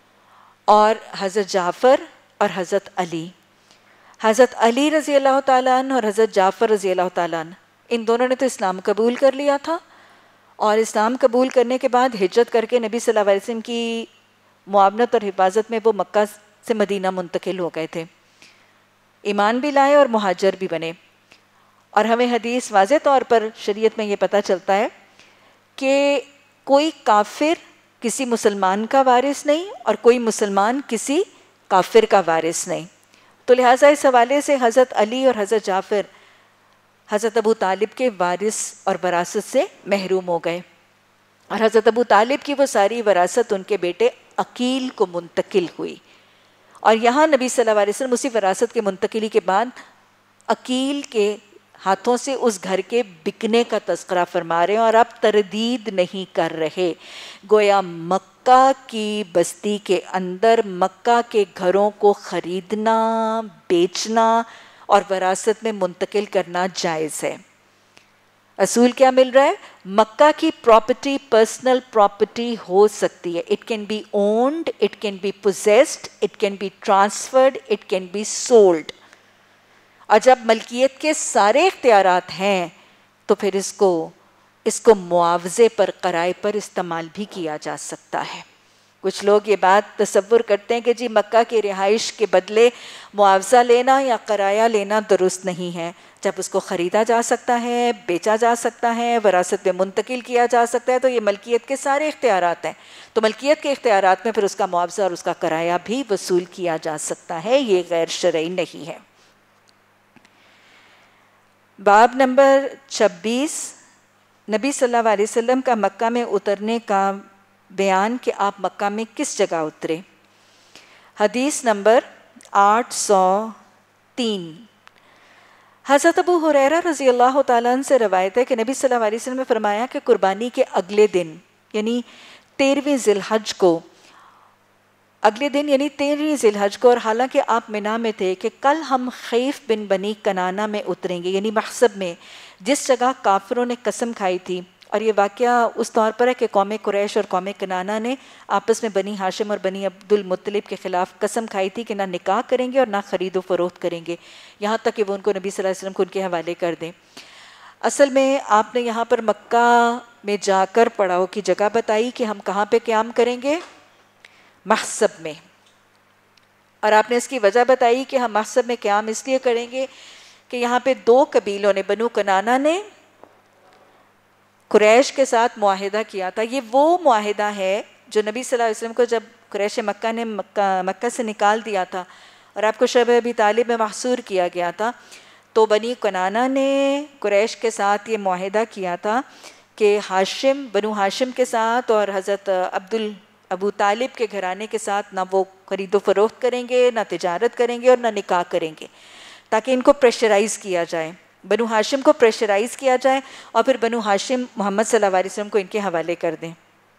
और हज़रत जाफ़र और हज़रत अली, हज़रत अली रज़ी अल्लाह तआला अन्हु और हज़रत जाफ़र रज़ी अल्लाह तआला अन्हु, इन दोनों ने तो इस्लाम कबूल कर लिया था और इस्लाम कबूल करने के बाद हिजरत करके नबी सल्लल्लाहु अलैहि वसल्लम की मुआवनत और हिफाजत में वो मक्का से मदीना मुंतकिल हो गए थे, ईमान भी लाए और मुहाजिर भी बने। और हमें हदीस वाज़े तौर पर शरीयत में ये पता चलता है कि कोई काफिर किसी मुसलमान का वारिस नहीं और कोई मुसलमान किसी काफिर का वारिस नहीं। तो लिहाजा इस हवाले से हज़रत अली और हज़रत जाफ़र हज़रत अबू तालिब के वारिस और वरासत से महरूम हो गए और हज़रत अबू तालिब की वो सारी वरासत उनके बेटे अकील को मुंतकिल हुई। और यहाँ नबी सल्लल्लाहु अलैहि वसल्लम उसी वरासत के मुंतकिली के बाद अकील के हाथों से उस घर के बिकने का तज़किरा फरमा रहे हैं और अब तरदीद नहीं कर रहे, गोया मक्का की बस्ती के अंदर मक्का के घरों को ख़रीदना, बेचना और वरासत में मुंतकिल करना जायज़ है। असूल क्या मिल रहा है? मक्का की प्रॉपर्टी पर्सनल प्रॉपर्टी हो सकती है, it can be owned, it can be possessed, it can be transferred, it can be sold. और जब मलकियत के सारे इख्तियारात हैं तो फिर इसको मुआवजे पर, किराए पर इस्तेमाल भी किया जा सकता है। कुछ लोग ये बात तसव्वुर करते हैं कि जी मक्का की रिहाइश के बदले मुआवजा लेना या किराया लेना दुरुस्त नहीं है। जब उसको ख़रीदा जा सकता है, बेचा जा सकता है, वरासत में मुंतकिल किया जा सकता है, तो ये मलकियत के सारे इख्तियारात हैं, तो मलकियत के इख्तियारात में फिर उसका मुआवजा और उसका किराया भी वसूल किया जा सकता है, ये गैर शरई नहीं है। बाब नंबर 26, नबी सल्लल्लाहु अलैहि वसल्लम का मक्का में उतरने का बयान कि आप मक्का में किस जगह उतरे। हदीस नंबर 803, हज़रत अबू हुरैरा रज़ी अल्लाह तआला अन्हु से रवायत है कि नबी सल्लल्लाहु अलैहि वसल्लम ने फरमाया कि कुर्बानी के अगले दिन यानी 13वीं ज़िलहज को, अगले दिन यानी 13वीं ज़िलहज को, और हालांकि आप मिना में थे, कि कल हम खैफ बिन बनी कनाना में उतरेंगे, यानी महसब में, जिस जगह काफिरों ने कसम खाई थी। और ये वाक़या उस तौर पर है कि कौम कुरैश और कौम कनाना ने आपस में बनी हाशिम और बनी अब्दुल मुत्तलिब के ख़िलाफ़ कसम खाई थी कि ना निकाह करेंगे और ना ख़रीदो फ़रोख्त करेंगे, यहाँ तक कि वो उनको नबी सल्लल्लाहु अलैहि वसल्लम को उनके हवाले कर दें। असल में आपने यहाँ पर मक्का में जाकर पड़ाव की जगह बताई कि हम कहाँ पे क़याम करेंगे, महसब में। और आपने इसकी वजह बताई कि हम मकसद में क़याम इसलिए करेंगे कि यहाँ पे दो कबीलों ने, बनु कनाना ने कुरैश के साथ मुआहिदा किया था। ये वो मुआहिदा है जो नबी सल्लल्लाहु अलैहि वसल्लम को जब कुरैश मक्का ने मक्का से निकाल दिया था और आपको शब अबी तालिब में महसूर किया गया था, तो बनी कनाना ने कुरैश के साथ ये मुआहिदा किया था कि हाशिम, बनु हाशिम के साथ और हज़रत अबू तालिब के घराने के साथ ना वो खरीदो फरोख्त करेंगे, ना तिजारत करेंगे और ना निकाह करेंगे, ताकि इनको प्रेशराइज़ किया जाए, बनु हाशिम को प्रेशराइज़ किया जाए और फिर बनु हाशिम मोहम्मद सल्लल्लाहु अलैहि वसल्लम को इनके हवाले कर दें।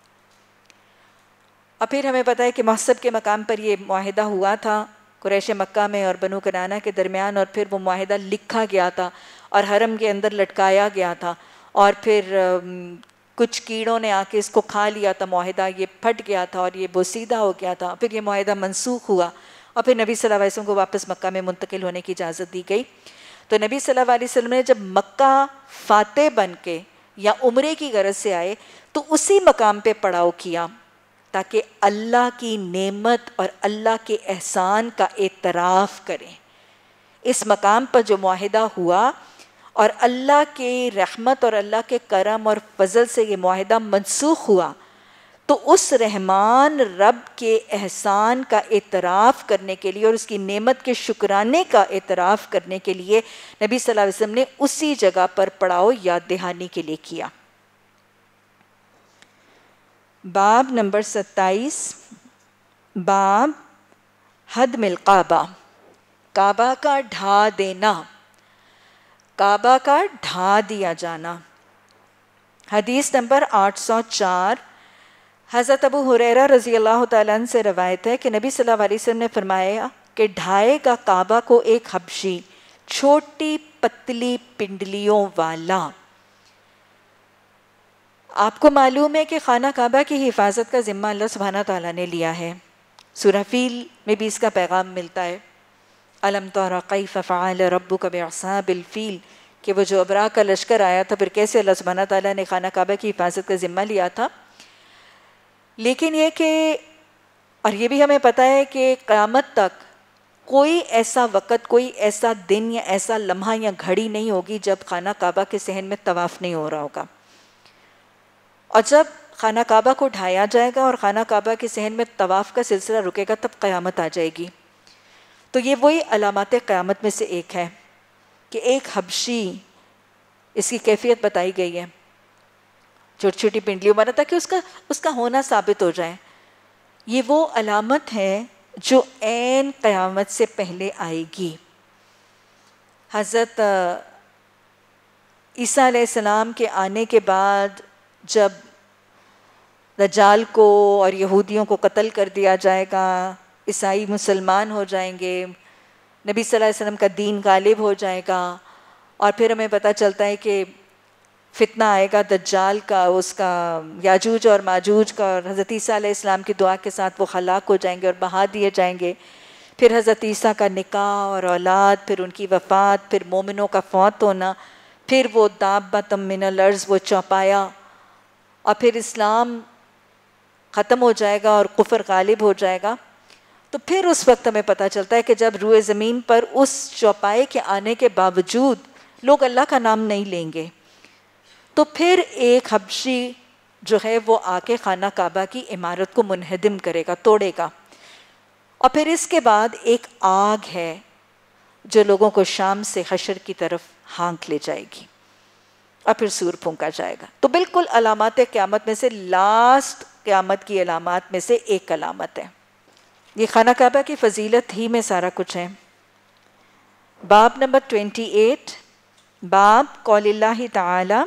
और फिर हमें पता है कि महसब के मकाम पर ये मुआहिदा हुआ था कुरैश मक्का में और बनु कनाना के दरमियान, और फिर वो मुआहिदा लिखा गया था और हरम के अंदर लटकाया गया था, और फिर कुछ कीड़ों ने आके इसको खा लिया था, मुआहिदा ये फट गया था और ये बोसीदा हो गया था। फिर ये मुआहिदा मनसूख हुआ और फिर नबी सल्लल्लाहु अलैहि वसल्लम को वापस मक्का में मुंतकिल होने की इजाज़त दी गई। तो नबी सल्लल्लाहु अलैहि वसल्लम ने जब मक्का फ़ाते बन के या उम्रे की गरज से आए तो उसी मकाम पे पड़ाव किया, ताकि अल्लाह की नेमत और अल्लाह के एहसान का एतराफ़ करें। इस मकाम पर जो मुआहिदा हुआ और अल्लाह के रहमत और अल्लाह के करम और फजल से ये मुआहिदा मनसूख हुआ, तो उस रहमान रब के एहसान का एतराफ़ करने के लिए और उसकी नेमत के शुक्राने का एतराफ़ करने के लिए नबी सल्लल्लाहु अलैहि वसल्लम ने उसी जगह पर पड़ाव याद दहानी के लिए किया। बाब नंबर 27, बाब हदमिल काबा, काबा का ढा देना, काबा का ढा दिया जाना। हदीस नंबर 804, हज़रत अबू हुरैरा रज़ी अल्लाह तआला अन्हु से रवायत है कि नबी सल्लल्लाहु अलैहि वसल्लम ने फरमाया कि ढाएगा काबा को एक हबशी, छोटी पतली पिंडलियों वाला। आपको मालूम है कि खाना काबा की हिफाजत का ज़िम्मा अल्लाह सुब्हाना तआला ने लिया है। सूरह फील में भी इसका पैगाम मिलता है, अलम तरा कैफ़ फ़अल रब्बुक बिअस्हाबिल फील, कि वो जो अबरा का लश्कर आया था, फिर कैसे अल्लाह सुब्हाना तआला ने खाना काबा की हिफाजत का ज़िम्मा लिया था। लेकिन ये कि, और ये भी हमें पता है कि क़यामत तक कोई ऐसा वक़्त, कोई ऐसा दिन या ऐसा लम्हा या घड़ी नहीं होगी जब खाना काबा के सहन में तवाफ़ नहीं हो रहा होगा। और जब खाना काबा को ढाया जाएगा और खाना काबा के सहन में तवाफ़ का सिलसिला रुकेगा, तब क़यामत आ जाएगी। तो ये वही अलामात क़यामत में से एक है कि एक हबशी, इसकी कैफियत बताई गई है, छोटी छोटी पिंडलियों बना, ताकि उसका होना साबित हो जाए। ये वो अलामत है जो ऐन क़यामत से पहले आएगी। हज़रत ईसा अलैहिस्सलाम के आने के बाद जब दज्जाल को और यहूदियों को कत्ल कर दिया जाएगा, ईसाई मुसलमान हो जाएंगे, नबी सल्लल्लाहु अलैहि वसल्लम का दीन गालिब हो जाएगा, और फिर हमें पता चलता है कि फितना आएगा दज्जाल का, उसका याजूज और माजूज का, और हज़रत ईसा अलैहिस्सलाम की दुआ के साथ वो हलाक हो जाएंगे और बहा दिए जाएंगे। फिर हज़रत ईसा का निकाह और औलाद, फिर उनकी वफ़ात, फिर मोमिनों का फौत होना, फिर वो दाब्बतम मिनल अर्ज़, वो चौपाया, और फिर इस्लाम ख़त्म हो जाएगा और कुफ़र गालिब हो जाएगा। तो फिर उस वक्त हमें पता चलता है कि जब रूए ज़मीन पर उस चौपाए के आने के बावजूद लोग अल्लाह का नाम नहीं लेंगे, तो फिर एक हबशी जो है वो आके खाना काबा की इमारत को मुनहदिम करेगा, तोड़ेगा। और फिर इसके बाद एक आग है जो लोगों को शाम से हशर की तरफ हाँक ले जाएगी और फिर सूर फूंका जाएगा। तो बिल्कुल अलामात क़यामत में से लास्ट क़यामत की अलामात में से एक अलामत है। ये खाना काबा की फ़जीलत ही में सारा कुछ है। बाब नंबर 28, बाब कौलिल्लाहि ताला,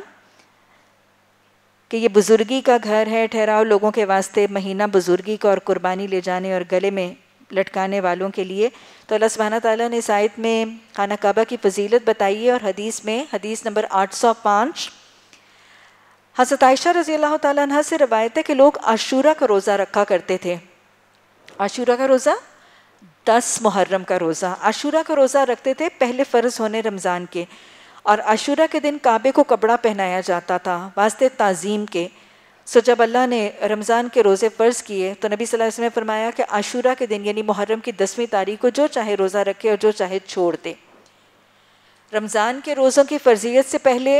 कि ये बुज़ुर्गी का घर है, ठहराओ लोगों के वास्ते महीना बुज़ुर्गी का और कुर्बानी ले जाने और गले में लटकाने वालों के लिए। तो अल्लाह सुब्हाना ताला ने इस आयत में खाना काबा की फ़जीलत बताई है। और हदीस में, हदीस नंबर 805, हज़रत आयशा रज़ी अल्लाह ताला अन्हा से रवायत है कि लोग आशूरा का रोज़ा रखा करते थे। आशूरा का रोज़ा 10 मुहर्रम का रोज़ा, आशूरा का रोज़ा रखते थे पहले फ़र्ज़ होने रमज़ान के। और आशूरा के दिन काबे को कपड़ा पहनाया जाता था वास्ते ताज़ीम के। सो जब अल्लाह ने रमज़ान के रोज़े फ़र्ज़ किए तो नबी सल्लल्लाहु अलैहि वसल्लम ने फरमाया कि आशूरा के दिन यानी मुहर्रम की 10वीं तारीख को जो चाहे रोज़ा रखे और जो चाहे छोड़ दे। रमज़ान के रोज़ों की फ़र्जियत से पहले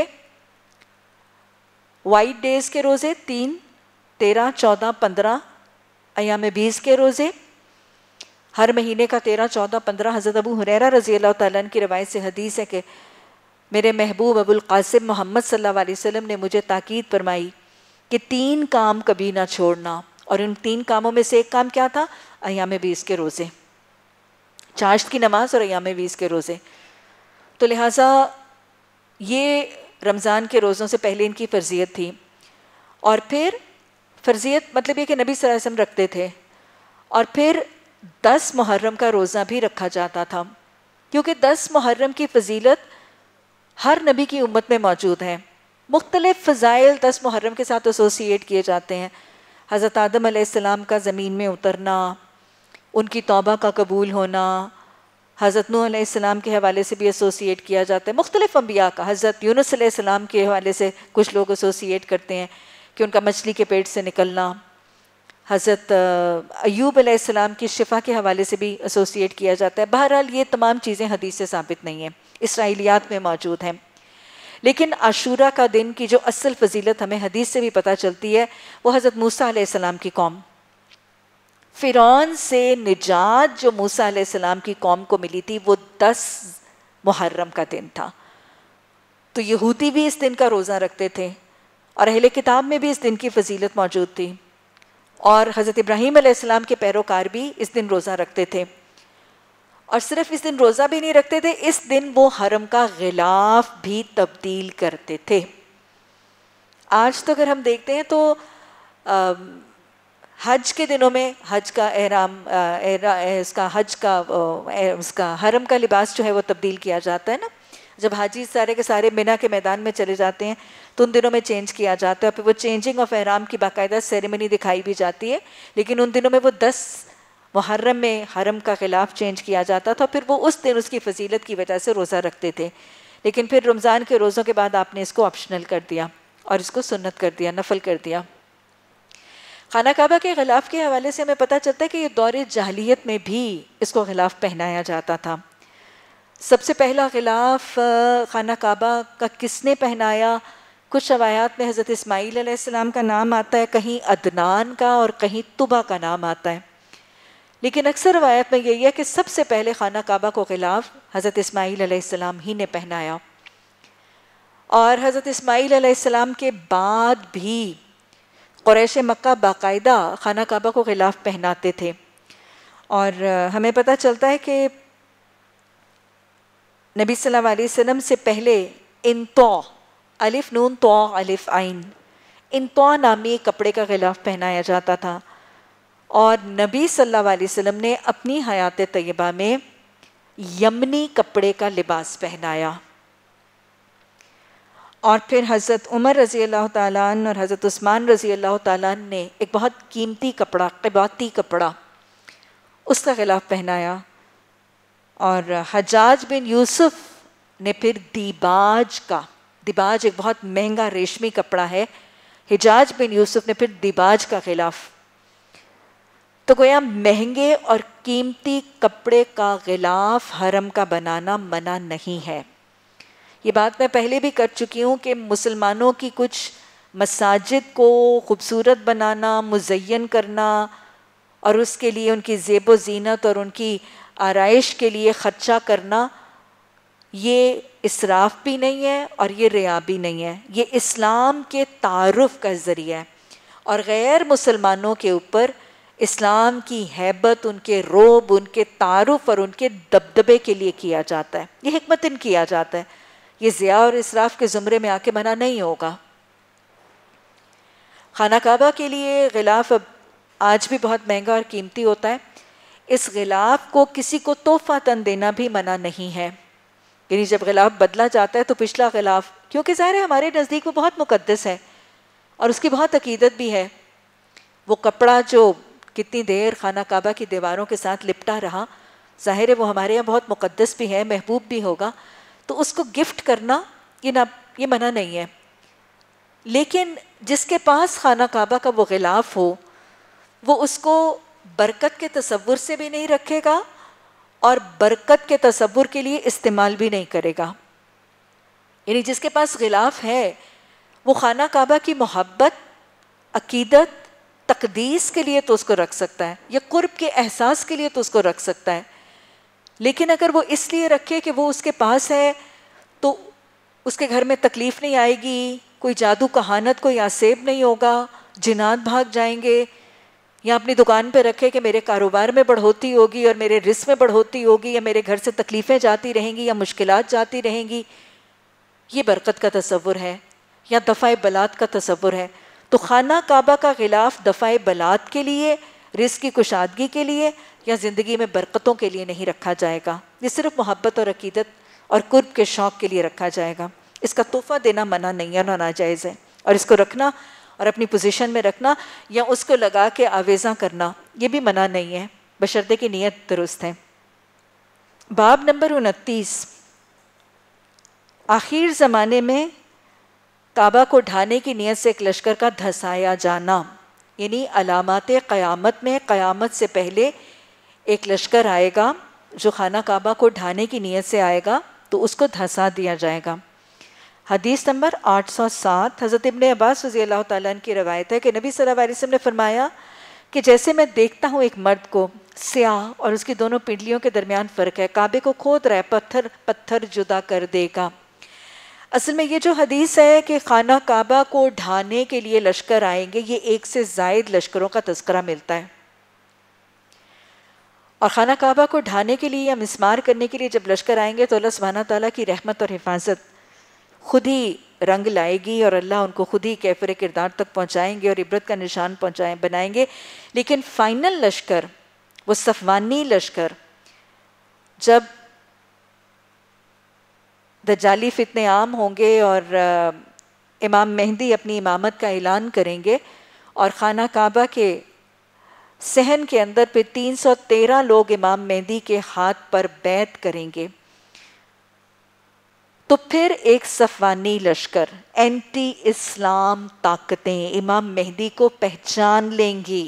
वाइट डेज़ के रोज़े 3, 13, 14, 15 अय्याम 20 के रोज़े, हर महीने का 13, 14, 15। हज़रत अबू हुरैरा रज़ी अल्लाह तआला अन्हु की रवायत से हदीस है कि मेरे महबूब अबुल क़ासिम मोहम्मद सल्लल्लाहु अलैहि वसल्लम ने मुझे ताकीद फरमाई कि 3 काम कभी ना छोड़ना, और इन 3 कामों में से एक काम क्या था? अय्याम 20 के रोज़े, चाश्त की नमाज और अय्याम 20 के रोज़े। तो लिहाजा ये रमज़ान के रोज़ों से पहले इनकी फ़र्जियत थी। और फिर फ़र्जियत मतलब ये कि नबी सल्लल्लाहु अलैहि वसल्लम रखते थे, और फिर 10 मुहर्रम का रोज़ा भी रखा जाता था, क्योंकि 10 मुहर्रम की फ़जीलत हर नबी की उम्मत में मौजूद है। मुख्तलिफ़ फ़ज़ाइल 10 मुहर्रम के साथ एसोसिएट किए जाते हैं। हज़रत आदम अलैहिस्सलाम का ज़मीन में उतरना, उनकी तौबा का कबूल होना, हज़रत नूह अलैहिस्सलाम के हवाले से भी एसोसिएट किया जाता है। मुख्तलिफ़ अम्बिया का, हज़रत यूनुस अलैहिस्सलाम के हवाले से कुछ लोग एसोसिएट करते हैं कि उनका मछली के पेट से निकलना, हज़रत अय्यूब अलैहिस्सलाम की शिफा के हवाले से भी एसोसिएट किया जाता है। बहरहाल ये तमाम चीज़ें हदीस से साबित नहीं हैं, इसराइलियात में मौजूद हैं। लेकिन आशूरा का दिन की जो असल फ़जीलत हमें हदीस से भी पता चलती है, वो हज़रत मूसा अलैहिस्सलाम की कौम, फ़िरौन से निजात जो मूसा अलैहिस्सलाम की कौम को मिली थी, वो 10 मुहर्रम का दिन था। तो यहूदी भी इस दिन का रोज़ा रखते थे, और अहले किताब में भी इस दिन की फ़जीलत मौजूद थी, और हज़रत इब्राहीम अलैहिस्सलाम के पैरोकार भी इस दिन रोज़ा रखते थे। और सिर्फ इस दिन रोज़ा भी नहीं रखते थे, इस दिन वो हरम का गिलाफ भी तब्दील करते थे। आज तो अगर हम देखते हैं तो हज के दिनों में हज का उसका हरम का लिबास जो है वो तब्दील किया जाता है ना। जब हाजी सारे के सारे मिना के मैदान में चले जाते हैं तो उन दिनों में चेंज किया जाता है, फिर वो चेंजिंग ऑफ एहराम की बाकायदा सेरेमनी दिखाई भी जाती है। लेकिन उन दिनों में वो 10 मुहर्रम में हरम का गिलाफ चेंज किया जाता था, फिर वो उस दिन उसकी फजीलत की वजह से रोज़ा रखते थे। लेकिन फिर रमज़ान के रोज़ों के बाद आपने इसको ऑप्शनल कर दिया और इसको सुन्नत कर दिया, नफल कर दिया। खाना काबा के गिलाफ के हवाले से हमें पता चलता है कि ये दौरे जाहिलियत में भी इसको गिलाफ पहनाया जाता था। सबसे पहला गिलाफ खाना काबा का किसने पहनाया? कुछ रवायात में हज़रत इस्माईल अलैहिस्सलाम का नाम आता है, कहीं अदनान का और कहीं तुबा का नाम आता है। लेकिन अक्सर रवायत में यही है कि सबसे पहले खाना काबा को गिलाफ हज़रत इस्माईल अलैहिस्सलाम ही ने पहनाया। और हज़रत इस्माईल अलैहिस्सलाम के बाद भी कुरैश मक्का बाकायदा खाना काबा को गिलाफ पहनाते थे। और हमें पता चलता है कि नबी सल्लल्लाहु अलैहि वसल्लम से पहले इंतो, अलिफ नून तो अलिफ आइन, इंतो नामी कपड़े का गिलाफ पहनाया जाता था। और नबी सल्लल्लाहु अलैहि वसल्लम ने अपनी हयात तय्यबा में यमनी कपड़े का लिबास पहनाया। और फिर हज़रत उमर रज़ी अल्लाह ताला अन्हु और हज़रत उस्मान रज़ी अल्लाह ताला अन्हु ने एक बहुत कीमती कपड़ा, क़िबाती कपड़ा, उसका गिलाफ पहनाया। और हज्जाज बिन यूसुफ ने फिर दिबाज एक बहुत महंगा रेशमी कपड़ा है, हिजाज बिन यूसुफ ने फिर दिबाज का गिलाफ। तो गोया महंगे और कीमती कपड़े का गिलाफ हरम का बनाना मना नहीं है। ये बात मैं पहले भी कर चुकी हूँ कि मुसलमानों की कुछ मसाजिद को खूबसूरत बनाना, मुज़य्यन करना और उसके लिए उनकी ज़ेबो ज़ीनत और उनकी आराइश के लिए ख़र्चा करना, ये इसराफ़ भी नहीं है और ये रिया भी नहीं है। ये इस्लाम के तारुफ़ का ज़रिया है और गैर मुसलमानों के ऊपर इस्लाम की हैबत, उनके रोब, उनके तारुफ़ और उनके दबदबे के लिए किया जाता है। ये हिकमतन किया जाता है। ये ज़िया और इसराफ़ के ज़ुमरे में आके मना नहीं होगा। खाना काबा के लिए गिलाफ अब आज भी बहुत महंगा और कीमती होता है। इस गिलाफ को किसी को तोहफ़ातन देना भी मना नहीं है। यानी जब गिलाफ बदला जाता है तो पिछला गिलाफ, क्योंकि ज़ाहिर है हमारे नज़दीक वो बहुत मुक़द्दस है और उसकी बहुत अकीदत भी है। वो कपड़ा जो कितनी देर खाना काबा की दीवारों के साथ लिपटा रहा, ज़ाहिर है वो हमारे यहाँ बहुत मुक़द्दस भी है, महबूब भी होगा, तो उसको गिफ्ट करना ये मना नहीं है। लेकिन जिसके पास खाना काबा का वो गिलाफ हो वो उसको बरकत के तसव्वुर से भी नहीं रखेगा और बरकत के तसव्वुर के लिए इस्तेमाल भी नहीं करेगा। यानी जिसके पास गिलाफ है वो खाना काबा की मोहब्बत, अकीदत, तकदीस के लिए तो उसको रख सकता है या कुर्ब के एहसास के लिए तो उसको रख सकता है, लेकिन अगर वो इसलिए रखे कि वो उसके पास है तो उसके घर में तकलीफ़ नहीं आएगी, कोई जादू कहानत, कोई आसेब नहीं होगा, जिन्नात भाग जाएंगे, या अपनी दुकान पे रखे कि मेरे कारोबार में बढ़ोतरी होगी और मेरे रिस्क में बढ़ोतरी होगी, या मेरे घर से तकलीफ़ें जाती रहेंगी या मुश्किलात जाती रहेंगी, ये बरकत का तसव्वुर है या दफ़ाए बलात का तसव्वुर है। तो खाना काबा का गिलाफ दफ़ाए बलात के लिए, रिस्क की कुशादगी के लिए या ज़िंदगी में बरकतों के लिए नहीं रखा जाएगा। ये सिर्फ मोहब्बत और अकीदत और कुर्ब के शौक़ के लिए रखा जाएगा। इसका तोहफ़ा देना मना नहीं है, ना नाजायज़ है, और इसको रखना और अपनी पोजीशन में रखना या उसको लगा के आवेज़ा करना ये भी मना नहीं है, बशर्ते की नीयत दुरुस्त है। बाब नंबर 29, आखिर ज़माने में काबा को ढाने की नीयत से एक लश्कर का धसाया जाना, यानी अलामात क़यामत में क़यामत से पहले एक लश्कर आएगा जो खाना काबा को ढाने की नीयत से आएगा तो उसको धसा दिया जाएगा। हदीस नंबर 807, हज़रत इब्न अब्बास रज़ी अल्लाह ताला अन्हु की रवायत है कि नबी सल्लल्लाहु अलैहि वसल्लम ने फरमाया कि जैसे मैं देखता हूँ एक मर्द को, स्याह और उसकी दोनों पिंडलियों के दरमियान फ़र्क है, काबे को खोद रहा है, पत्थर पत्थर जुदा कर देगा। असल में ये जो हदीस है कि खाना काबा को ढाने के लिए लश्कर आएंगे, ये एक से ज़ायद लश्करों का तज़किरा मिलता है। और खाना काबा को ढाने के लिए या मिस्मार करने के लिए जब लश्कर आएंगे तो अल्लाह सुब्हाना ताला की रहमत और हिफाजत खुद ही रंग लाएगी और अल्लाह उनको खुद ही कैफर किरदार तक पहुँचाएंगे और इबरत का निशान बनाएंगे। लेकिन फ़ाइनल लश्कर, वो सफ़वानी लश्कर, जब दज्जाली फितने आम होंगे और इमाम मेहदी अपनी इमामत का ऐलान करेंगे और खाना काबा के सहन के अंदर पे 313 लोग इमाम मेहदी के हाथ पर बैत करेंगे, तो फिर एक सफ़वानी लश्कर, एंटी इस्लाम ताकतें इमाम मेहदी को पहचान लेंगी,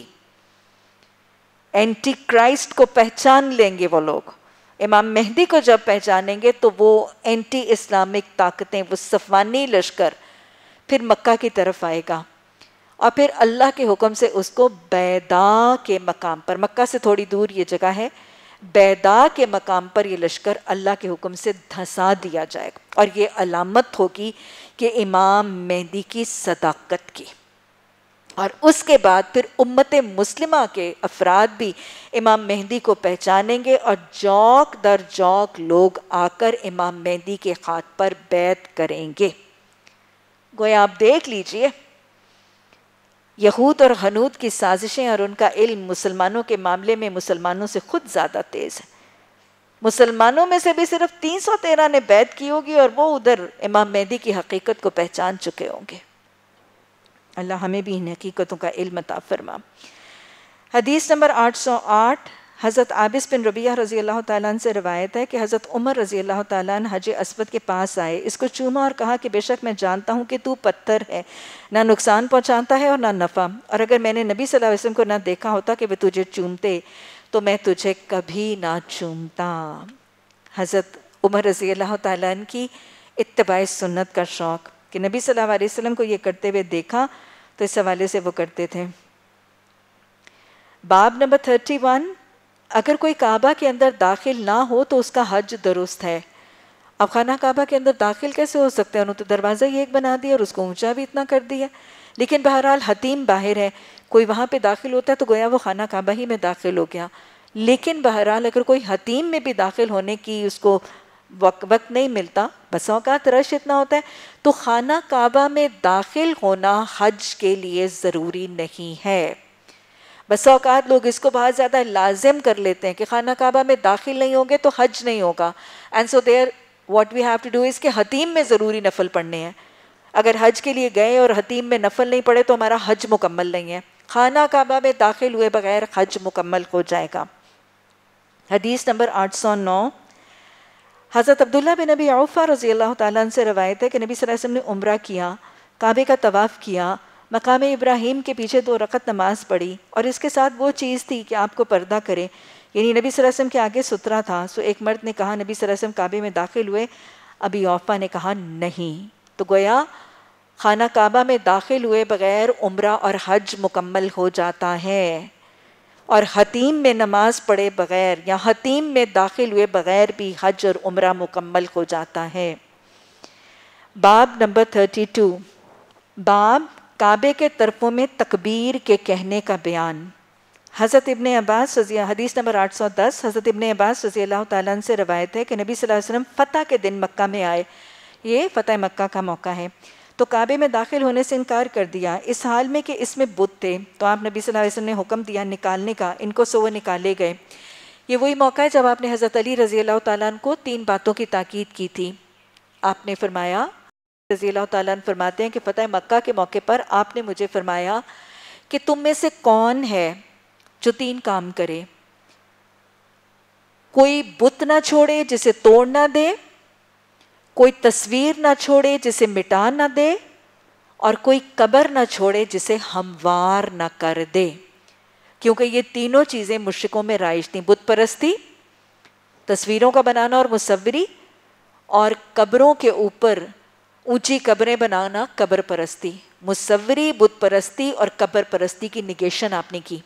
एंटी क्राइस्ट को पहचान लेंगे। वो लोग इमाम मेहदी को जब पहचानेंगे तो वो एंटी इस्लामिक ताकतें, वो सफ़वानी लश्कर फिर मक्का की तरफ आएगा और फिर अल्लाह के हुक्म से उसको बैदा के मकाम पर, मक्का से थोड़ी दूर ये जगह है, बैदा के मकाम पर ये लश्कर अल्लाह के हुक्म से धंसा दिया जाएगा। और ये अलामत होगी कि इमाम मेहदी की सदाकत की। और उसके बाद फिर उम्मत मुस्लिमा के अफराद भी इमाम मेहदी को पहचानेंगे और जौक दर जौक लोग आकर इमाम मेहदी के हाथ पर बैत करेंगे। गोया आप देख लीजिए, यहूद और हनूद की साजिशें और उनका इल्म मुसलमानों के मामले में मुसलमानों से खुद ज़्यादा तेज़ है। मुसलमानों में से भी सिर्फ 313 ने बैत की होगी और वो उधर इमाम मेहदी की हकीकत को पहचान चुके होंगे। अल्लाह हमें भी इन हकीकतों का इल्म अता फरमा। हदीस नंबर 808, हज़रत आबिस बिन रबिया रज़ी अल्लाह ताला अन्हु से रवायत है कि हज़रत उमर रज़ी अल्लाह ताला अन्हु हज अस्वद के पास आए, इसको चूमा और कहा कि बेशक मैं जानता हूँ कि तू पत्थर है, ना नुकसान पहुँचाता है और ना नफ़ा, और अगर मैंने नबी सल्लल्लाहु अलैहि वसल्लम को ना देखा होता कि वे तुझे चूमते तो मैं तुझे कभी ना चूमता। हज़रत उमर रज़ी अल्लाह ताला अन्हु की इत्तिबाए सुन्नत का शौक़ कि नबी सल्लल्लाहु अलैहि वसल्लम को ये करते हुए देखा तो इस हवाले से वो करते थे। बाब नंबर 31, अगर कोई काबा के अंदर दाखिल ना हो तो उसका हज दुरुस्त है। अब खाना काबा के अंदर दाखिल कैसे हो सकते हैं? उन्होंने तो दरवाज़ा ही एक बना दिया और उसको ऊंचा भी इतना कर दिया। लेकिन बहरहाल हतीम बाहर है, कोई वहाँ पे दाखिल होता है तो गोया वो खाना काबा ही में दाखिल हो गया। लेकिन बहरहाल अगर कोई हतीम में भी दाखिल होने की उसको वक्त नहीं मिलता, बस औकात रश इतना होता है, तो खाना काबा में दाखिल होना हज के लिए ज़रूरी नहीं है। बस औकात लोग इसको बहुत ज़्यादा लाजिम कर लेते हैं कि खाना काबा में दाखिल नहीं होंगे तो हज नहीं होगा। And so there what we have to do is कि हतीम में ज़रूरी नफल पढ़ने हैं। अगर हज के लिए गए और हतीम में नफल नहीं पढ़े तो हमारा हज मुकम्मल नहीं है। खाना काबा में दाखिल हुए बगैर हज मुकम्मल हो जाएगा। हदीस नंबर 809, हज़रत अब्दुल्ला बिन अबी औफ़ा रज़ी अल्लाह ताला अन्हु से रवायत है कि नबी सल्लल्लाहु अलैहि वसल्लम ने उम्रा किया काबे का तवाफ़ किया, मकाम इब्राहीम के पीछे 2 रकत नमाज पढ़ी, और इसके साथ वो चीज़ थी कि आपको पर्दा करे, यानी नबी सल्लल्लाहु अलैहि वसल्लम के आगे सुतरा था। सो एक मर्द ने कहा, नबी सल्लल्लाहु अलैहि वसल्लम काबे में दाखिल हुए? अबी औफ़ा ने कहा नहीं। तो गोया खाना काबा में दाखिल हुए बग़ैर उम्रा और हज मुकम्मल हो जाता है, और हतीम में नमाज पढ़े बग़ैर या हतीम में दाखिल हुए बग़ैर भी हज और उम्रा मुकम्मल हो जाता है। बाब नंबर 32, बाब काबे के तरफ़ों में तकबीर के कहने का बयान। हज़रत इब्ने अब्बास हदीस नंबर 810, हज़रत इब्ने अब्बास रज़ी अल्लाह तआला अन्हु से रवायत है कि नबी सल्लल्लाहु अलैहि वसल्लम फ़तह के दिन मक्का में आए, ये फ़तह मक्का का मौका है, तो काबे में दाखिल होने से इनकार कर दिया, इस हाल में कि इसमें बुत थे। तो आप नबी सल्लल्लाहु अलैहि वसल्लम ने हुक्म दिया निकालने का, इनको सो वो निकाले गए। ये वही मौका है जब आपने हज़रत अली रज़ी अल्लाह तआला अन्हु को 3 बातों की ताकीद की थी। आपने फरमाया, रज़ी अल्लाह तआला अन्हु फरमाते हैं कि फ़तह मक्का के मौके पर आपने मुझे फरमाया कि तुम में से कौन है जो 3 काम करे, कोई बुत ना छोड़े जिसे तोड़ ना दे, कोई तस्वीर ना छोड़े जिसे मिटा ना दे, और कोई कब्र ना छोड़े जिसे हमवार ना कर दे। क्योंकि ये तीनों चीज़ें मुश्रिकों में राइज थी, बुत परस्ती, तस्वीरों का बनाना और मुसव्वरी, और कब्रों के ऊपर ऊंची कब्रें बनाना, कब्र परस्ती। मुसव्वरी, बुत परस्ती और कब्र परस्ती की निगेशन आपने की।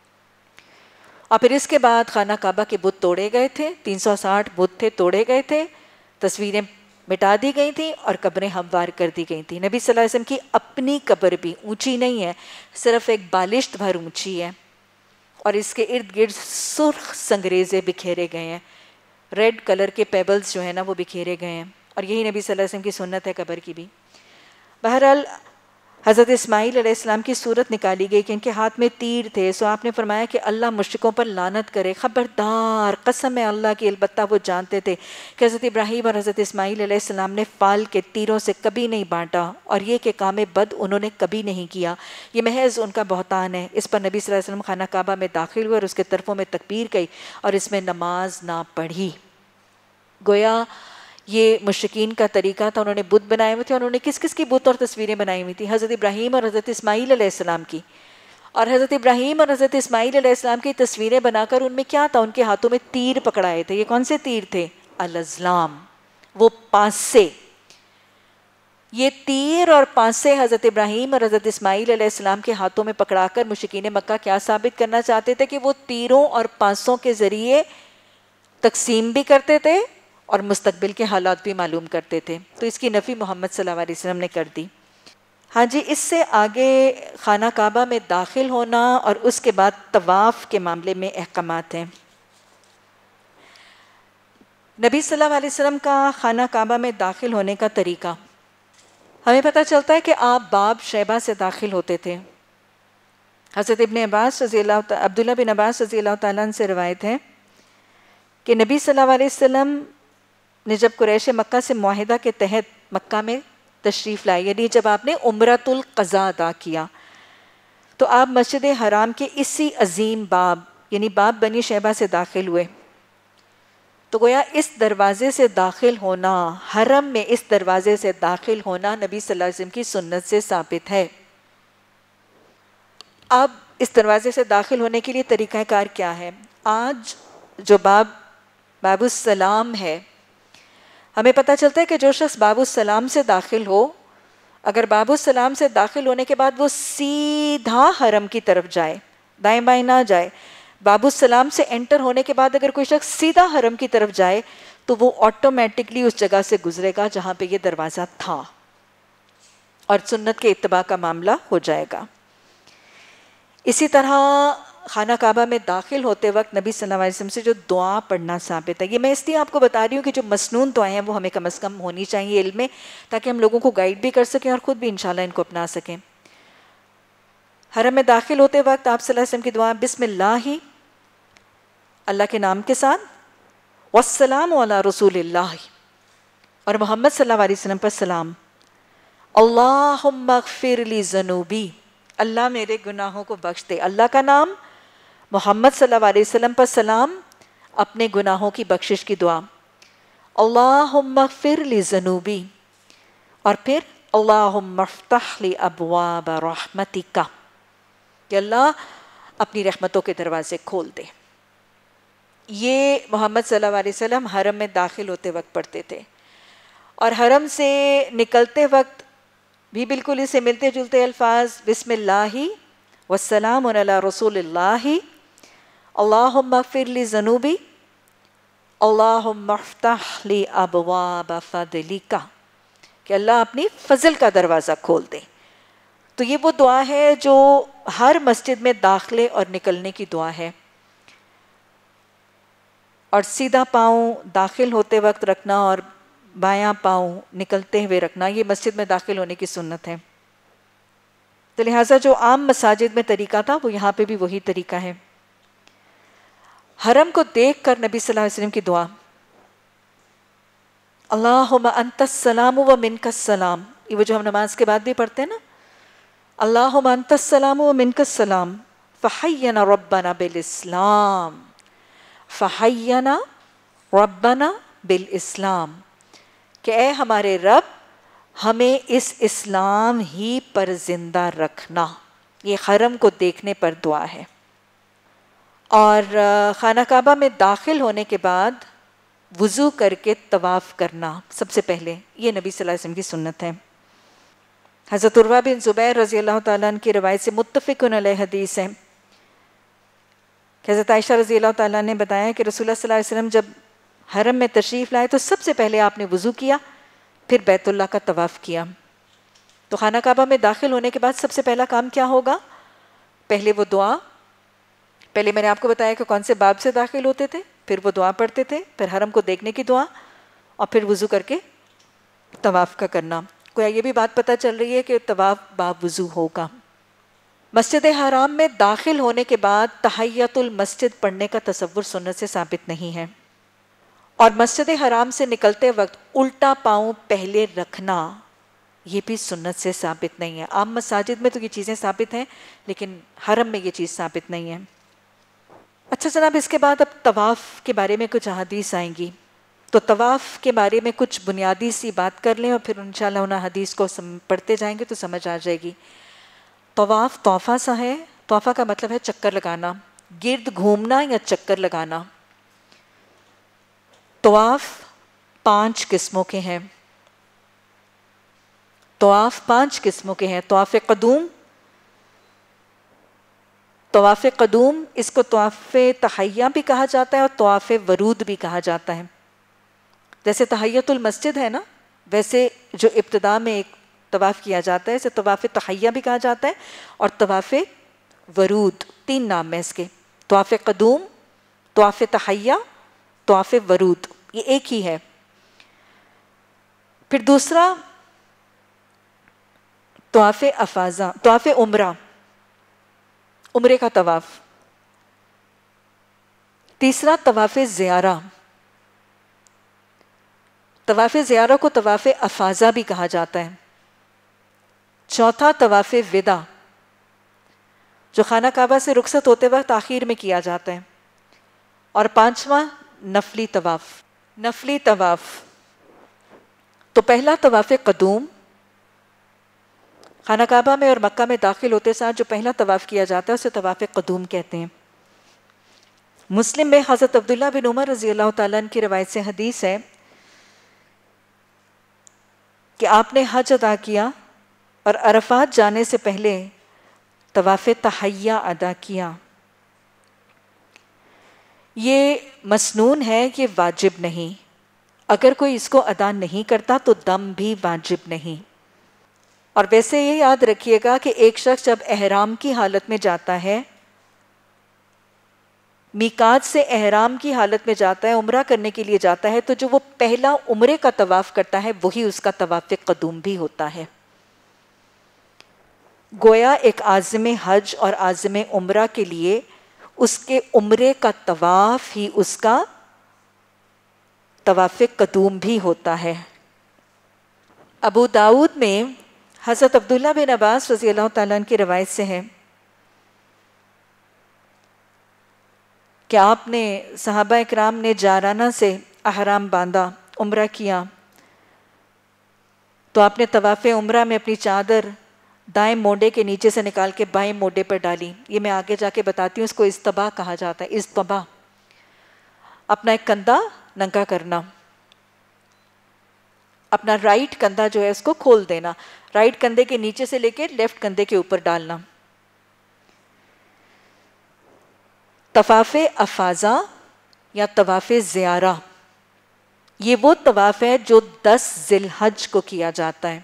और फिर इसके बाद खाना काबा के बुत तोड़े गए थे, 360 बुत थे, तोड़े गए थे, तस्वीरें मिटा दी गई थी और कब्रें हमवार कर दी गई थी। नबी सल्लल्लाहु अलैहि वसल्लम की अपनी कब्र भी ऊंची नहीं है, सिर्फ एक बालिश्त भर ऊंची है, और इसके इर्द गिर्द सुर्ख संगरेजे बिखेरे गए हैं, रेड कलर के पेबल्स जो है ना वो बिखेरे गए हैं, और यही नबी सल्लल्लाहु अलैहि वसल्लम की सुन्नत है कब्र की भी। बहरहाल हज़रत इस्माईल अलैहिस्सलाम की सूरत निकाली गई कि इनके हाथ में तीर थे। सो आपने फरमाया कि अल्लाह मुश्रिकों पर लानत करे, ख़बरदार, कसम है अल्लाह की, अलबत्ता वो जानते थे कि हज़रत इब्राहीम और हज़रत इस्माईल अलैहिस्सलाम ने फाल के तीरों से कभी नहीं बांटा, और ये कि काम बद उन्होंने कभी नहीं किया, ये महज उनका बहतान है। इस पर नबी सल्लल्लाहु अलैहि वसल्लम खाना काबा में दाखिल हुए और उसके तरफ़ों में तकबीर गई और इसमें नमाज ना पढ़ी। गोया ये मुश्रिकीन का तरीका था, उन्होंने बुत बनाए हुए थे, और उन्होंने किस किस की बुत और तस्वीरें बनाई हुई थी? हज़रत इब्राहीम और हज़रत इस्माईल अलैहिस्सलाम की। और हज़रत इब्राहीम और हज़रत इस्माईल अलैहिस्सलाम की तस्वीरें बनाकर उनमें क्या था? उनके हाथों में तीर पकड़ाए थे। ये कौन से तीर थे? अल-अज़लाम, वो पांसे। ये तीर और पांसे हज़रत इब्राहीम और हज़रत इस्माईल अलैहिस्सलाम के हाथों में पकड़ाकर मुश्रिकीन मक्का क्या साबित करना चाहते थे? कि वो तीरों और पांसों के ज़रिए तकसीम भी करते थे और मुस्तकबिल के हालात भी मालूम करते थे। तो इसकी नफ़ी मोहम्मद सल्लल्लाहु अलैहि वसल्लम ने कर दी। हाँ जी, इससे आगे खाना काबा में दाखिल होना और उसके बाद तवाफ़ के मामले में अहकामात हैं। नबी सल्लल्लाहु अलैहि वसल्लम का खाना काबा में दाखिल होने का तरीका हमें पता चलता है कि आप बाब शैबा से दाखिल होते थे। हज़रत इब्ने अब्बास अब्दुल्लाह बिन अब्बास रज़ी अल्लाह तआला अन्हु से रवायत है कि नबी सल्लल्लाहु अलैहि वसल्लम ने जब कुरैश मक्का से मुआहिदा के तहत मक्का में तशरीफ़ लाई, यानी जब आपने उम्रतुल क़ज़ा अदा किया, तो आप मस्जिद हराम के इसी अजीम बाब यानी बाब बनी शैबा से दाखिल हुए। तो गोया इस दरवाज़े से दाखिल होना, हरम में इस दरवाज़े से दाखिल होना नबी सल्लल्लाहु अलैहि वसल्लम की सुन्नत से साबित है। अब इस दरवाज़े से दाखिल होने के लिए तरीक़ाकार क्या है? आज जो बाबुस्सलाम है, हमें पता चलता है कि जो शख्स बाबुस्सलाम से दाखिल हो, अगर बाबुस्सलाम से दाखिल होने के बाद वो सीधा हरम की तरफ जाए, दाएं बाएं ना जाए, बाबुस्सलाम से एंटर होने के बाद अगर कोई शख्स सीधा हरम की तरफ जाए तो वो ऑटोमेटिकली उस जगह से गुजरेगा जहाँ पे ये दरवाज़ा था, और सुन्नत के इत्तबा का मामला हो जाएगा। इसी तरह खाना काबा में दाखिल होते वक्त नबी सल्लल्लाहु अलैहि वसल्लम से जो दुआ पढ़ना साबित है, ये मैं इसलिए आपको बता रही हूँ कि जो मसनून दुआएं हैं वो हमें कम से कम होनी चाहिए इल्म में, ताकि हम लोगों को गाइड भी कर सकें और ख़ुद भी इंशाल्लाह इनको अपना सकें। हरम में दाखिल होते वक्त आप सल्लल्लाहु अलैहि वसल्लम की दुआ बिस्मिल्लाहि, अल्लाह के नाम के साथ, वस्सलामु अला रसूलिल्लाह, और मोहम्मद सल्लल्लाहु अलैहि वसल्लम पर सलाम, अल्लाहुम्मा अग़फ़िर ली ज़ुनूबी, अल्लाह मेरे गुनाहों को बख्श दे। अल्लाह का नाम, मोहम्मद सल्लल्लाहु अलैहि वसल्लम पर सलाम, अपने गुनाहों की बख्शिश की दुआ, अल्लाहुम्मा अग़फ़िर ली ज़ुनूबी, और फिर अल्लाहुम्मा फ़्तह ली अब्वाब रहमतिका, कि अल्लाह अपनी रहमतों के दरवाजे खोल दे। ये मोहम्मद सल्लल्लाहु अलैहि वसल्लम हरम में दाखिल होते वक्त पढ़ते थे, और हरम से निकलते वक्त भी बिल्कुल इसे मिलते जुलते अल्फाज बिस्मिल्लाहि वस्सलामुन अला रसूलिल्लाहि अल्लाहुम्मा फ़िर ली ज़नूबी अल्लाहुम्मा फ़्तह ली अब्वाब फ़ज़लिका, कि अल्लाह अपनी फ़ज़ल का दरवाज़ा खोल दे। तो ये वो दुआ है जो हर मस्जिद में दाखिले और निकलने की दुआ है। और सीधा पाँव दाखिल होते वक्त रखना और बायां पाँव निकलते हुए रखना, ये मस्जिद में दाखिल होने की सुन्नत है। तो लिहाजा जो आम मसाजिद में तरीका था वो यहाँ पे भी वही तरीका है। हरम को देख कर नबी सल्लल्लाहु अलैहि वसल्लम की दुआ, अल्लाहुम्मा अंतस सलाम व मिनकस सलाम, ये वो जो हम नमाज के बाद भी पढ़ते हैं ना, अल्लाहुम्मा अंतस सलाम व मिनकस सलाम फ़हय्यना रब्बना बिल इस्लाम, फ़हय्यना रब्बना बिल इस्लाम, कि ए हमारे रब हमें इस इस्लाम ही पर जिंदा रखना। ये हरम को देखने पर दुआ है। और खाना काबा में दाखिल होने के बाद वुज़ू करके तवाफ़ करना सबसे पहले, ये नबी सल्लल्लाहु अलैहि वसल्लम की सुन्नत है। हज़रत उर्वा बिन ज़ुबैर रज़ी अल्लाह तआला अन्हु की रिवायत से मुत्तफ़िक़ुन अलैहि हदीस है कि हज़रत आयशा रज़ी अल्लाह तआला ने बताया कि रसूलुल्लाह सल्लल्लाहु अलैहि वसल्लम जब हरम में तशरीफ़ लाए तो सबसे पहले आपने वुज़ू किया, फिर बैतुल्लाह का तवाफ़ किया। तो खाना काबा में दाखिल होने के बाद सबसे पहला काम क्या होगा? पहले वो दुआ, पहले मैंने आपको बताया कि कौन से बाब से दाखिल होते थे, फिर वो दुआ पढ़ते थे, फिर हरम को देखने की दुआ, और फिर वुज़ू करके तवाफ़ का करना। कोई ये भी बात पता चल रही है कि तवाफ़ बाब वुज़ू होगा। मस्जिद हराम में दाखिल होने के बाद तहियतुल मस्जिद पढ़ने का तसव्वुर सुन्नत से साबित नहीं है, और मस्जिद हराम से निकलते वक्त उल्टा पाँव पहले रखना ये भी सुन्नत से साबित नहीं है। आम मसाजिद में तो ये चीज़ें साबित हैं, लेकिन हरम में ये चीज़ साबित नहीं है। अच्छा जनाब, इसके बाद अब तवाफ़ के बारे में कुछ हदीस आएंगी, तो तवाफ़ के बारे में कुछ बुनियादी सी बात कर लें और फिर इंशाल्लाह उन हदीस को पढ़ते जाएंगे तो समझ आ जाएगी। तवाफ़ तोफ़ा सा है। तोफ़ा का मतलब है चक्कर लगाना, गिर्द घूमना या चक्कर लगाना। तवाफ़ 5 किस्मों के हैं। तवाफ़ 5 किस्मों के हैं। तवाफ़े क़दूम, तवाफ़े क़दूम, इसको तवाफ़े तहय्या भी कहा जाता है और तवाफ़े वरूद भी कहा जाता है। जैसे तहय्यतुल मस्जिद है ना, वैसे जो इब्तिदा में एक तवाफ़ किया जाता है इसे तवाफ़े तहय्या भी कहा जाता है, और तवाफ़े वरूद, 3 नाम है इसके। तवाफ़े क़दूम, तवाफ़े तहय्या, तवाफ़े वरूद, ये एक ही है। फिर दूसरा तवाफ़े अफ़ाज़ा, तवाफ़े उम्रा, उम्रे का तवाफ़। तीसरा तवाफ़े ज़ियारा, तवाफ़े ज़ियारा को तवाफ़े अफ़ाज़ा भी कहा जाता है। चौथा तवाफ़े विदा, जो खाना काबा से रुखसत होते वक्त आखिर में किया जाता है। और 5वां नफली तवाफ़। नफली तवाफ़ तो पहला तवाफ़े क़दूम, खाना काबा में और मक्का में दाखिल होते साथ जो पहला तवाफ़ किया जाता है उसे तवाफ़े क़दूम कहते हैं। मुस्लिम में हज़रत अब्दुल्लाह बिन उमर रज़ी अल्लाह तआला अन्हु की रिवायत से हदीस है कि आपने हज अदा किया और अरफात जाने से पहले तवाफ़े तहय्या अदा किया। ये मसनून है, ये वाजिब नहीं। अगर कोई इसको अदा नहीं करता तो दम भी वाजिब नहीं। और वैसे ये याद रखिएगा कि एक शख्स जब एहराम की हालत में जाता है, मीकात से एहराम की हालत में जाता है, उम्रा करने के लिए जाता है, तो जो वो पहला उम्रे का तवाफ़ करता है वही उसका तवाफ़े क़दूम भी होता है। गोया एक आज़िम हज और आज़िम उम्रा के लिए उसके उम्रे का तवाफ़ ही उसका तवाफ़े क़दूम भी होता है। अबू दाऊद में हज़रत अब्दुल्लाह बिन अब्बास रज़ी अल्लाह तआला अन्हु की रिवायत से है कि आपने सहाबा इकराम ने जाराना से अहराम बांधा, उम्रा किया, तो आपने तवाफ़ उम्रा में अपनी चादर दाएं मोढे के नीचे से निकाल के बाएं मोढे पर डाली। ये मैं आगे जाके बताती हूँ, इसको इस्तबा कहा जाता है। इस्तबा, अपना एक कंधा नंगा करना, अपना राइट कंधा जो है उसको खोल देना, राइट कंधे के नीचे से लेके लेफ्ट कंधे के ऊपर डालना। तवाफ़े अफाज़ा या तवाफ़े ज़ियारा, ये वो तवाफ़ है जो 10 ज़िलहज को किया जाता है।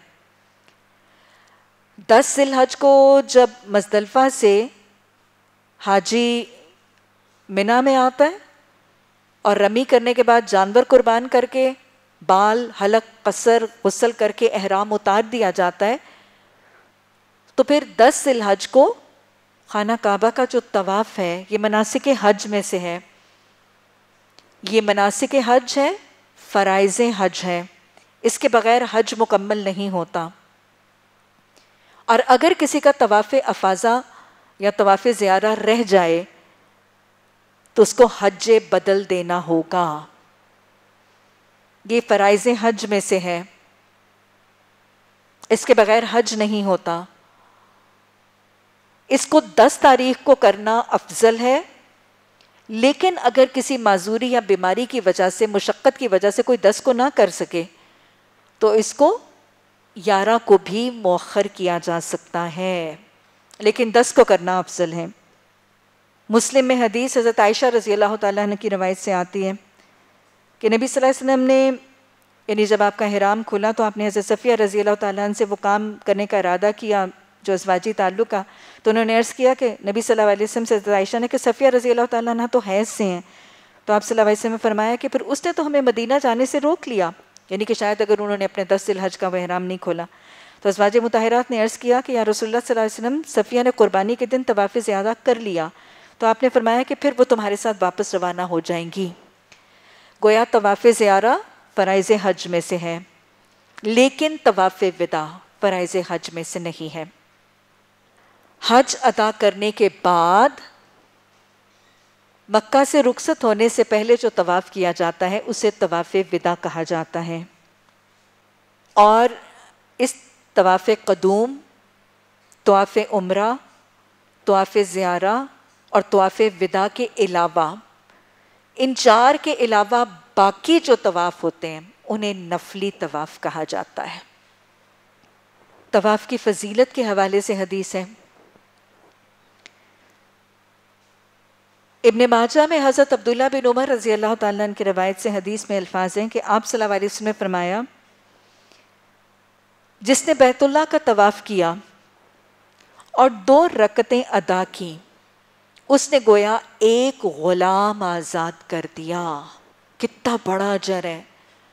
10 ज़िलहज को जब मज़दलिफ़ा से हाजी मिना में आता है और रमी करने के बाद जानवर कुर्बान करके बाल हलक कसर गुस्ल करके एहराम उतार दिया जाता है, तो फिर 10 ज़िलहज को खाना काबा का जो तवाफ़ है ये मनासिक हज में से है। ये मनासिक हज है, फ़राइज़ हज है, इसके बग़ैर हज मुकम्मल नहीं होता। और अगर किसी का तवाफ़े अफाज़ा या तवाफ़े ज़ियारा रह जाए तो उसको हज बदल देना होगा। ये फ़राइज़ हज में से है, इसके बग़ैर हज नहीं होता। इसको 10 तारीख को करना अफजल है, लेकिन अगर किसी माजूरी या बीमारी की वजह से, मुशक्क़त की वजह से कोई 10 को ना कर सके तो इसको 11 को भी मौखर किया जा सकता है, लेकिन 10 को करना अफजल है। मुस्लिम में हदीस हज़रत आयशा रज़ी अल्लाह तआला अन्हा की रवायत से आती है कि नबी सल्लल्लाहु अलैहि वसल्लम ने, यानी जब आपका हिराम खुला तो आपने हज़रत सफ़िया रज़ी अल्लाह तआला अन्हा से वो काम करने का इरादा किया जो अज़वाजी ताल्लुक़ का, तो उन्होंने अर्ज़ किया कि नबी सल्लल्लाहु अलैहि वसल्लम से आयशा ने कि सफ़िया रज़ी अल्लाह तआला अन्हा तो हैज़ से हैं। तो आप सल्लल्लाहु अलैहि वसल्लम ने फरमाया कि फिर उसने तो हमें मदीना जाने से रोक लिया, यानी कि शायद अगर उन्होंने अपने 10 ज़िलहज का वह इहराम नहीं खोला। तो अज़वाज मुताहिरात ने अर्ज़ किया कि या रसूलुल्लाह सल्लल्लाहु अलैहि वसल्लम, सफ़िया ने कुर्बानी के दिन तवाफ़े ज़ियादा कर लिया। तो आपने फरमाया कि फिर वो तुम्हारे साथ वापस रवाना हो जाएंगी। गोया तवाफ़े ज़ियारा फ़राइज़ हज में से है, लेकिन तवाफ़े विदा फ़राइज़ हज में से नहीं है। हज अदा करने के बाद मक्का से रुखसत होने से पहले जो तवाफ़ किया जाता है उसे तवाफ़े विदा कहा जाता है। और इस तवाफ़े क़दूम, तवाफ़े उम्रा, तवाफ़े ज़ियारा और तवाफ़े विदा के अलावा, इन 4 के अलावा बाकी जो तवाफ़ होते हैं उन्हें नफली तवाफ़ कहा जाता है। तवाफ़ की फ़जीलत के हवाले से हदीस है, इब्न माजा में हज़रत अब्दुल्ला बिन उमर रज़ी अल्लाह तआला अन्हु की रवायत से हदीस में अल्फाज हैं कि आप सल्लल्लाहु अलैहि वसल्लम ने फरमाया, जिसने बैतुल्लाह का तवाफ़ किया और 2 रकतें अदा की, उसने गोया एक गुलाम आज़ाद कर दिया। कितना बड़ा अजर है।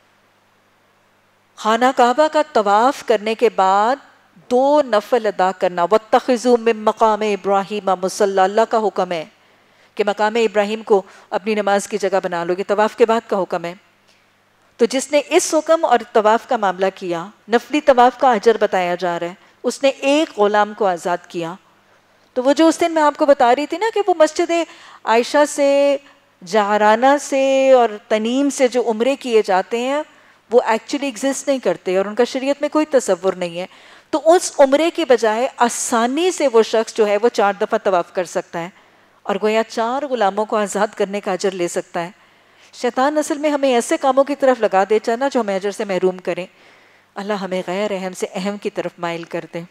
खाना काबा का तवाफ़ करने के बाद 2 नफल अदा करना। वत्तखिज़ू मिन मक़ाम इब्राहीम मुसल्ला, अल्लाह का हुक्म है कि मकाम इब्राहिम को अपनी नमाज की जगह बना लोगे, तवाफ़ के बाद का हुक्म है। तो जिसने इस हुक्म और तवाफ़ का मामला किया, नफली तवाफ़ का अजर बताया जा रहा है, उसने एक ग़ुलाम को आज़ाद किया। तो वो जो उस दिन मैं आपको बता रही थी ना कि वो मस्जिद आयशा से, जहराना से और तनीम से जो उम्रे किए जाते हैं वो एक्चुअली एग्जिस्ट नहीं करते और उनका शरीयत में कोई तसव्वुर नहीं है। तो उस उम्रे की बजाय आसानी से वो शख्स जो है वो 4 दफ़ा तवाफ़ कर सकता है और गोया 4 ग़ुलामों को आज़ाद करने का अजर ले सकता है। शैतान असल में हमें ऐसे कामों की तरफ लगा देता है ना जो हमें अजर से महरूम करें। अल्लाह हमें गैर अहम से अहम की तरफ माइल कर दे।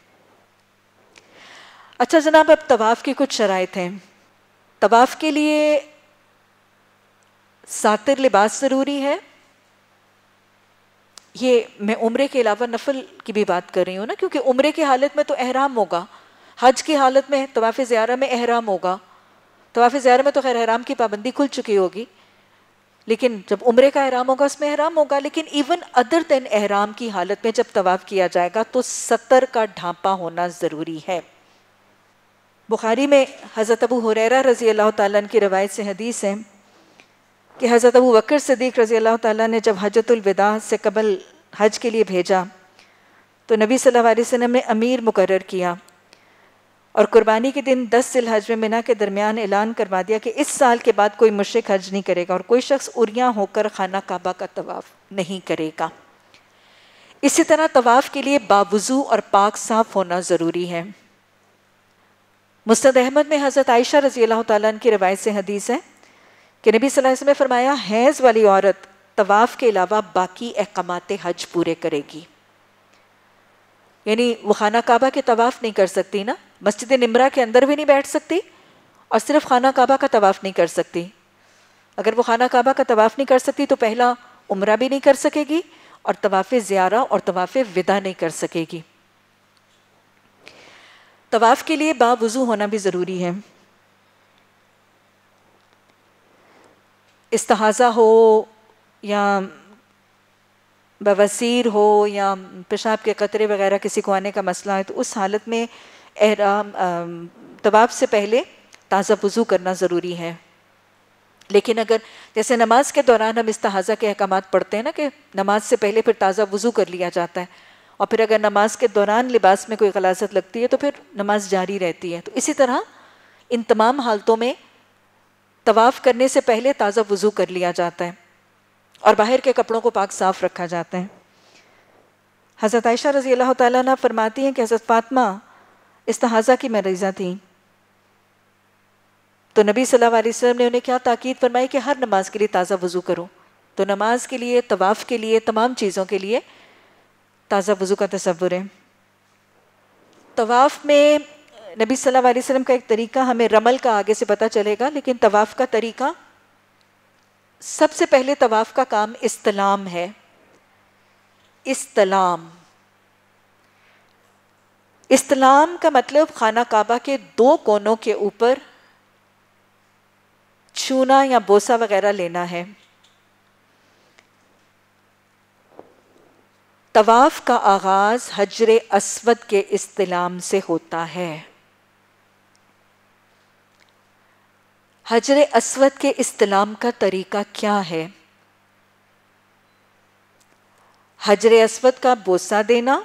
अच्छा जनाब, अब तवाफ़ की कुछ शराइत हैं। तवाफ़ के लिए सातिर लिबास ज़रूरी है। ये मैं उम्रे के अलावा नफल की भी बात कर रही हूँ ना, क्योंकि उम्रे की हालत में तो एहराम होगा, हज की हालत में तवाफ़े ज़ियारा में एहराम होगा। तवाफ़े ज़ियारा में तो खैर एहराम की पाबंदी खुल चुकी होगी, लेकिन जब उम्रे का एहराम होगा उसमें एहराम होगा। लेकिन इवन अदर देन एहराम की हालत में जब तवाफ़ किया जाएगा तो सतर का ढांपा होना ज़रूरी है। बुखारी में हज़रत अबू हुरैरा रज़ी अल्लाह तआला अन्हु की रवायत से हदीस है कि हज़रत अबू बकर सिद्दीक़ रज़ी अल्लाह तआला ने जब हज्जतुल विदा से कबल हज के लिए भेजा तो नबी सल्लल्लाहु अलैहि वसल्लम ने अमीर मुकर्रर किया और कुर्बानी के दिन 10 ज़िलहज में मिना के दरमियान ऐलान करवा दिया कि इस साल के बाद कोई मुशरिक हज नहीं करेगा और कोई शख्स उरियां होकर खाना काबा का तवाफ़ नहीं करेगा। इसी तरह तवाफ़ के लिए बावुज़ू और पाक साफ होना ज़रूरी है। मुस्नद अहमद में हज़रत आयशा रज़ी अल्लाह तआला अन्हा की रिवायत से हदीस है कि नबी सल्लल्लाहु अलैहि वसल्लम ने फरमाया, हैज़ वाली औरत तवाफ़ के अलावा बाकी अहकामात हज पूरे करेगी। यानी वो खाना काबा के तवाफ़ नहीं कर सकती ना, मस्जिद निमरा के अंदर भी नहीं बैठ सकती और सिर्फ खाना काबा का तवाफ़ नहीं कर सकती। अगर वो खाना काबा का तवाफ़ नहीं कर सकती तो पहला उम्रा भी नहीं कर सकेगी और तवाफ़ ज़ियारा और तवाफ़ विदा नहीं कर सकेगी। तवाफ़ के लिए बावुज़ू होना भी ज़रूरी है। इस्तिहाज़ा हो या बवासीर हो या पेशाब के कतरे वगैरह किसी को आने का मसला है तो उस हालत में तवाफ़ से पहले ताज़ा वुज़ू करना ज़रूरी है। लेकिन अगर जैसे नमाज के दौरान हम इस्तिहाज़ा के अहकामात पढ़ते हैं ना कि नमाज से पहले फिर ताज़ा वुज़ू कर लिया जाता है और फिर अगर नमाज के दौरान लिबास में कोई गलाज़त लगती है तो फिर नमाज जारी रहती है, तो इसी तरह इन तमाम हालतों में तवाफ़ करने से पहले ताज़ा वुज़ू कर लिया जाता है और बाहर के कपड़ों को पाक साफ रखा जाता है। हज़रत आयशा रज़ी अल्लाह तआला अन्हा फरमाती हैं कि हज़रत फ़ातिमा इस्तिहाज़ा की मरीज़ा थी, तो नबी सल्लल्लाहु अलैहि वसल्लम ने उन्हें क्या ताकीद फरमाई कि हर नमाज के लिए ताज़ा वुज़ू करो। तो नमाज के लिए, तवाफ़ के लिए, तमाम चीज़ों के लिए ताज़ा वुज़ू का तसव्वुर है। तवाफ़ में नबी सल्लल्लाहु अलैहि वसल्लम का एक तरीका हमें रमल का आगे से पता चलेगा, लेकिन तवाफ़ का तरीका सबसे पहले तवाफ़ का काम इस्तलाम है। इस्तलाम इस्तलाम का मतलब खाना काबा के दो कोनों के ऊपर छूना या बोसा वगैरह लेना है। तवाफ़ का आगाज हजरे अस्वद के इस्तिलाम से होता है। हजरे अस्वद के इस्तिलाम का तरीका क्या है? हजरे अस्वद का बोसा देना,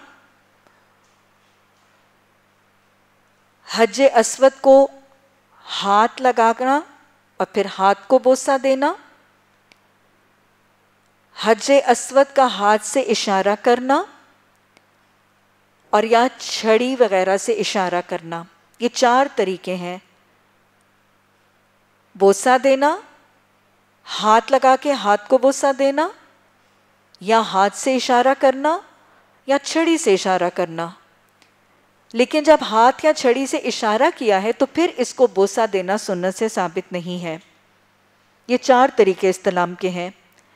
हजरे अस्वद को हाथ लगाना और फिर हाथ को बोसा देना, हजरे अस्वद का हाथ से इशारा करना और या छड़ी वगैरह से इशारा करना। ये चार तरीके हैं। बोसा देना, हाथ लगा के हाथ को बोसा देना, या हाथ से इशारा करना या छड़ी से इशारा करना। लेकिन जब हाथ या छड़ी से इशारा किया है तो फिर इसको बोसा देना सुन्नत से साबित नहीं है। ये चार तरीके इस्तिलाम के हैं।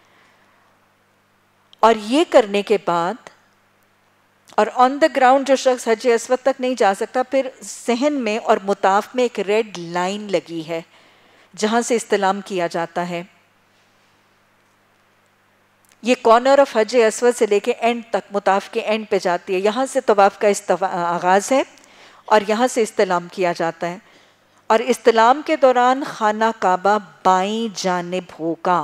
और ये करने के बाद और ऑन द ग्राउंड जो शख्स हज अस्वद तक नहीं जा सकता, फिर सहन में और मुताफ में एक रेड लाइन लगी है जहां से इस्तिलाम किया जाता है। ये कॉर्नर ऑफ हज अस्वद से लेके एंड तक, मुताफ के एंड पे जाती है। यहाँ से तवाफ़ का आगाज़ है और यहाँ से इस्तिलाम किया जाता है। और इस्तिलाम के दौरान खाना काबा बाईं जानिब होगा।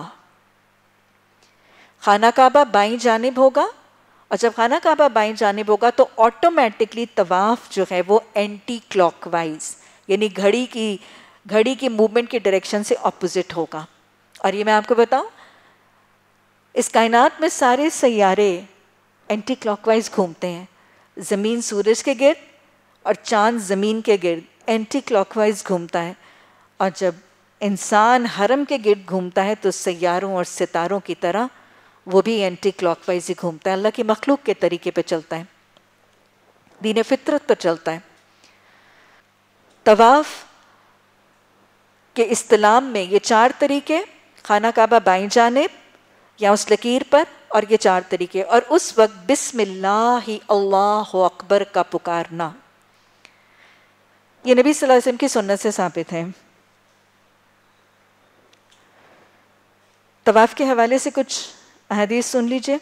खाना काबा बाईं जानिब होगा और जब खाना काबा बाईं जानिब होगा तो ऑटोमेटिकली तवाफ़ जो है वो एंटी क्लॉकवाइज, यानी घड़ी की मूवमेंट की डायरेक्शन से ऑपोजिट होगा। और ये मैं आपको बताऊं, इस कायनात में सारे सैयारे एंटी क्लॉकवाइज घूमते हैं। ज़मीन सूरज के गिर्द और चांद ज़मीन के गिर्द एंटी क्लॉकवाइज घूमता है। और जब इंसान हरम के गिर्द घूमता है तो सैयारों और सितारों की तरह वो भी एंटी क्लॉकवाइज ही घूमता है। अल्लाह की मखलूक के तरीके पे चलता है, दीन फितरत पर चलता है। तवाफ़ के इस्तिलाम में ये चार तरीके, खाना काबा बाईं जानिब या उस लकीर पर, और ये चार तरीके। और उस वक्त बिस्मिल्लाहि अल्लाहु अकबर का पुकारना, ये नबी सल्लल्लाहु अलैहि वसल्लम की सुन्नत से साबित है। तवाफ़ के हवाले से कुछ हदीस सुन लीजिए।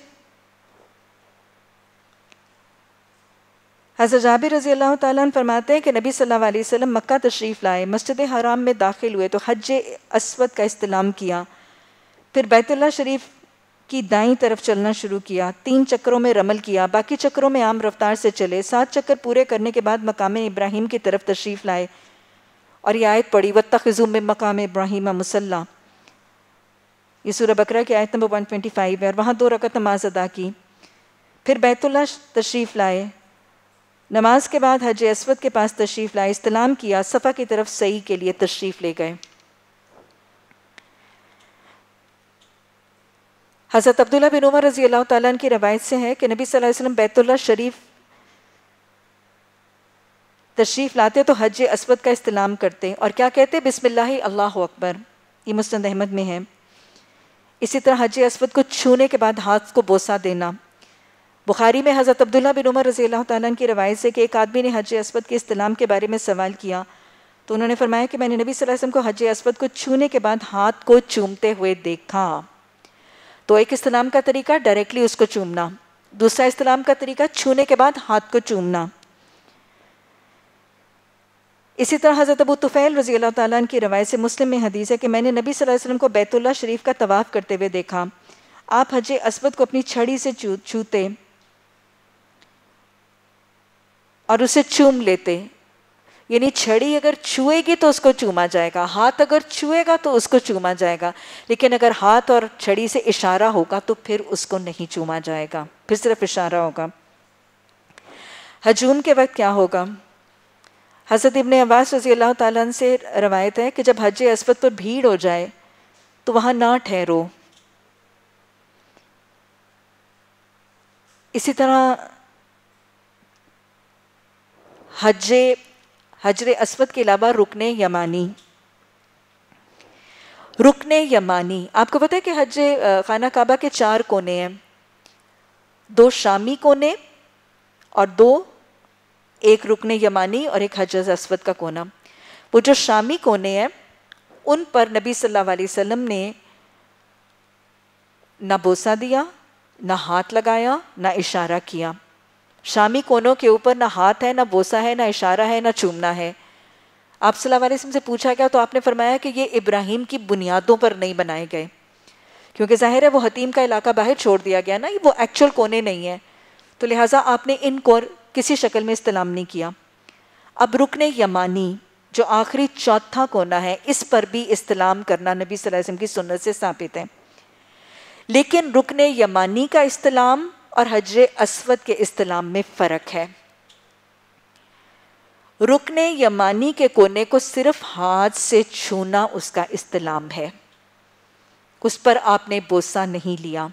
हज़रत जाबिर रज़ी अल्लाह ताला अन्हु फरमाते हैं कि नबी सल्लल्लाहु अलैहि वसल्लम मक्का तशरीफ़ लाए, मस्जिद हराम में दाखिल हुए तो हज अस्वद का इस्तिलाम किया, फिर बैतुल्लाह शरीफ की दाईं तरफ चलना शुरू किया, 3 चक्रों में रमल किया, बाकी चक्रों में आम रफ्तार से चले। 7 चक्कर पूरे करने के बाद मकाम इब्राहीम की तरफ तशरीफ़ लाए और यह आयत पढ़ी, वत्तखिज़ू मिन मकाम इब्राहीम मुसल्ला। ये सूरह बकरा की आयत नंबर 125 है। और वहाँ 2 रकअत नमाज अदा की। फिर बैतुल्लाह तशरीफ़ लाए, नमाज के बाद हज अस्वद के पास तशरीफ़ लाए, इस्तिलाम किया, सफ़ा की तरफ सई के लिए तशरीफ़ ले गए। हज़रत अब्दुल्लाह बिन उमर रज़ी अल्लाह तआला अन्हु की रवायत से है कि नबी सल्लल्लाहु अलैहि वसल्लम बैतुल्लाह शरीफ तशरीफ़ लाते तो हज अस्वद का इस्तिलाम करते और क्या कहते, बिस्मिल्लाह अल्लाहु अकबर। ये मुस्नद अहमद में है। इसी तरह हज अस्वद को छूने के बाद हाथ को बोसा देना। बुखारी में हज़रत अब्दुल्लाह बिन उमर रज़ी अल्लाह तआला अन्हु की रवायत से कि एक आदमी ने हज अस्वद के इस्तिलाम के बारे में सवाल किया तो उन्होंने फरमाया कि मैंने नबी सल्लल्लाहु अलैहि वसल्लम को हज अस्वद को छूने के बाद हाथ को चूमते हुए देखा। तो एक इस्तिलाम का तरीका डायरेक्टली उसको चूमना, दूसरा इस्तिलाम का तरीका छूने के बाद हाथ को चूमना। इसी तरह हज़रत अबू तुफ़ैल रज़ी अल्लाह तआला अन्हु की रवायत से मुस्लिम में हदीस है कि मैंने नबी सल्लल्लाहु अलैहि वसल्लम को बैतुल्लाह शरीफ का तवाफ़ करते हुए देखा। आप हज अस्वद को अपनी छड़ी से छूते और उसे चूम लेते, यानी छड़ी अगर छुएगी तो उसको चूमा जाएगा, हाथ अगर छुएगा तो उसको चूमा जाएगा, लेकिन अगर हाथ और छड़ी से इशारा होगा तो फिर उसको नहीं चूमा जाएगा, फिर सिर्फ इशारा होगा। हजूम के वक्त क्या होगा? हज़रत इब्ने अब्बास रज़ी अल्लाह ताला अन्हु से रवायत है कि जब हज अस्वद पर भीड़ हो जाए तो वहाँ ना ठहरो। इसी तरह हजर अस्वद के अलावा रुकने यमानी। रुकने यमानी, आपको पता है कि हज खाना काबा के 4 कोने हैं, 2 शामी कोने और 2 एक रुकने यमानी और एक हजर अस्वद का कोना। वो जो शामी कोने हैं उन पर नबी सल्लल्लाहु अलैहि वसल्लम ने ना बोसा दिया, ना हाथ लगाया, ना इशारा किया। शामी कोनों के ऊपर ना हाथ है, ना बोसा है, ना इशारा है, ना चूमना है। आप सल्लल्लाहु अलैहि वसल्लम से पूछा गया तो आपने फरमाया कि ये इब्राहिम की बुनियादों पर नहीं बनाए गए, क्योंकि जाहिर है वो हतीम का इलाका बाहर छोड़ दिया गया ना, वो एक्चुअल कोने नहीं है, तो लिहाजा आपने इनको किसी शक्ल में इस्तेलाम नहीं किया। अब रुकने यमानी जो आखिरी चौथा कोना है, इस पर भी इस्तेलाम करना नबी सल्लल्लाहु अलैहि वसल्लम की सुन्नत से साबित है। लेकिन रुकने यमानी का इस्तेलाम और हजर अस्वद के इस्तेलाम में फ़र्क है। रुकने यमानी के कोने को सिर्फ हाथ से छूना उसका इस्तेलाम है, उस पर आपने बोसा नहीं लिया।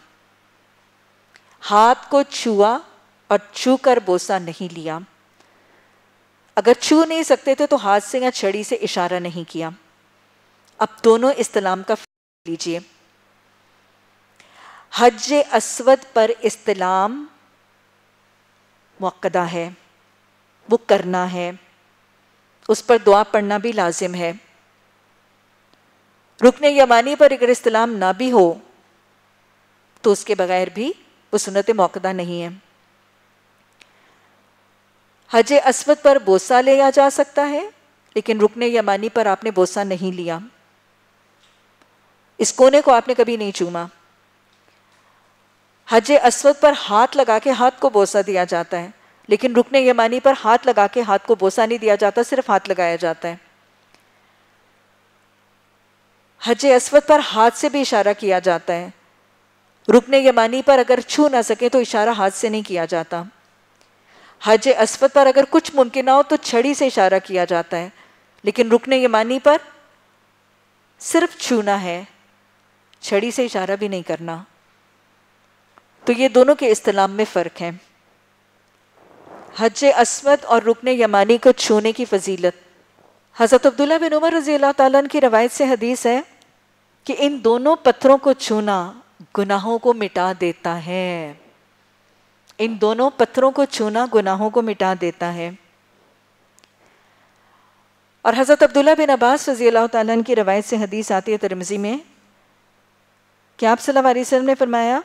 हाथ को छुआ और छू कर बोसा नहीं लिया। अगर छू नहीं सकते थे तो हाथ से या छड़ी से इशारा नहीं किया। अब दोनों इस्तेलाम का फ़र्क लीजिए। हज अस्वद पर इस्तेलाम मुअक्कदा है, वो करना है, उस पर दुआ पढ़ना भी लाजिम है। रुकने यमानी पर अगर इस्तेलाम ना भी हो तो उसके बगैर भी वो सुन्नत मुअक्कदा नहीं है। हज अस्वद पर बोसा लिया जा सकता है, लेकिन रुकने यमानी पर आपने बोसा नहीं लिया, इस कोने को आपने कभी नहीं चूमा। हज अस्वद पर हाथ लगा के हाथ को बोसा दिया जाता है, लेकिन रुकने यमानी पर हाथ लगा के हाथ को बोसा नहीं दिया जाता, सिर्फ हाथ लगाया जाता है। हज अस्वद पर हाथ से भी इशारा किया जाता है, रुकने यमानी पर अगर छू ना सके तो इशारा हाथ से नहीं किया जाता। हज अस्वद पर अगर कुछ मुमकिन ना हो तो छड़ी से इशारा किया जाता है, लेकिन रुकने यमानी पर सिर्फ छूना है, छड़ी से इशारा भी नहीं करना। तो ये दोनों के इस्तेलाम में फ़र्क है। हज अस्वद और रुकने यमानी को छूने की फजीलत। हज़रत अब्दुल्लाह बिन उमर रज़ी अल्लाह ताला अन्हु की रवायत से हदीस है कि इन दोनों पत्थरों को छूना गुनाहों को मिटा देता है। इन दोनों पत्थरों को छूना गुनाहों को मिटा देता है। और हज़रत अब्दुल्लाह बिन अब्बास रज़ी अल्लाह ताला अन्हु की रवायत से हदीस आती है तिरमिज़ी में कि आप सल्लल्लाहु अलैहि वसल्लम ने फरमाया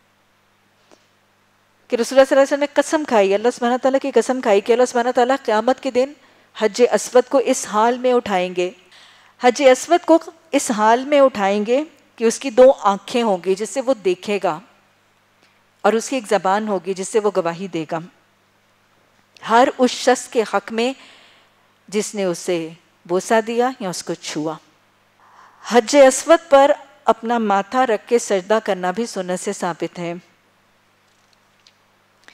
कि रसूलुल्लाह सल्लल्लाहु अलैहि वसल्लम ने कसम खाई, अल्लाह सुब्हानहू तआला की कसम खाई कि अल्लाह सुब्हानहू तआला क़यामत के दिन हज अस्वद को इस हाल में उठाएंगे, हज अस्वद को इस हाल में उठाएंगे कि उसकी 2 आँखें होंगी जिससे वो देखेगा और उसकी एक ज़बान होगी जिससे वो गवाही देगा, हर उस शख्स के हक़ में जिसने उसे बोसा दिया या उसको छुआ। हज अस्वद पर अपना माथा रख के सजदा करना भी सुन्नत से साबित है।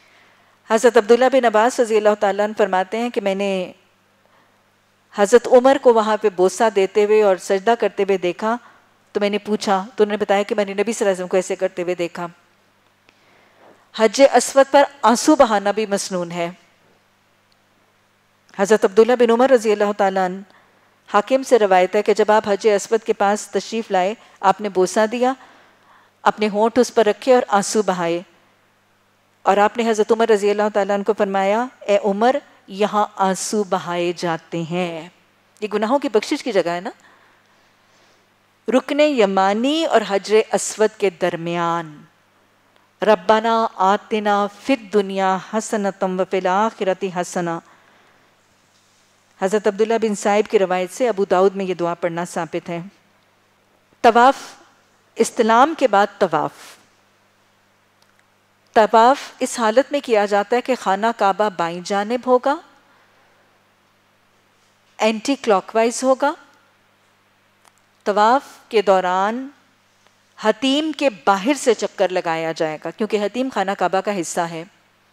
हज़रत अब्दुल्ला बिन अब्बास रज़ियल्लाहु ताला अन्हु फरमाते हैं कि मैंने हज़रत उमर को वहाँ पे बोसा देते हुए और सजदा करते हुए देखा, तो मैंने पूछा, तो उन्होंने बताया कि मैंने नबी सल्लल्लाहु अलैहि वसल्लम को ऐसे करते हुए देखा। हज अस्वद पर आंसू बहाना भी मसनून है। हज़रत अब्दुल्ला बिन उमर रज़ियल्लाहु ताला अन्हु हाकिम से रवायत है कि जब आप हज अस्वद के पास तशरीफ़ लाए, आपने बोसा दिया, अपने होंठ उस पर रखे और आंसू बहाए, और आपने हज़रत उमर रज़ियल्लाहु ताला अन्हु को फरमाया, ए उमर, यहाँ आंसू बहाए जाते हैं। ये गुनाहों की बख्शिश की जगह है ना। रुकने यमानी और हजर अस्वद के दरमियान रब्बाना आतिना फिद दुनिया हसनतम व फिल आखिरति हसना। हज़रत अब्दुल्ला बिन साहिब की रवायत से अबू दाऊद में ये दुआ पढ़ना साबित है। तवाफ़, इस्तिलाम के बाद तवाफ़ इस हालत में किया जाता है कि खाना काबा बाईं जानिब होगा, एंटी क्लॉकवाइज होगा। तवाफ़ के दौरान हतीम के बाहर से चक्कर लगाया जाएगा, क्योंकि हतीम खाना काबा का हिस्सा है।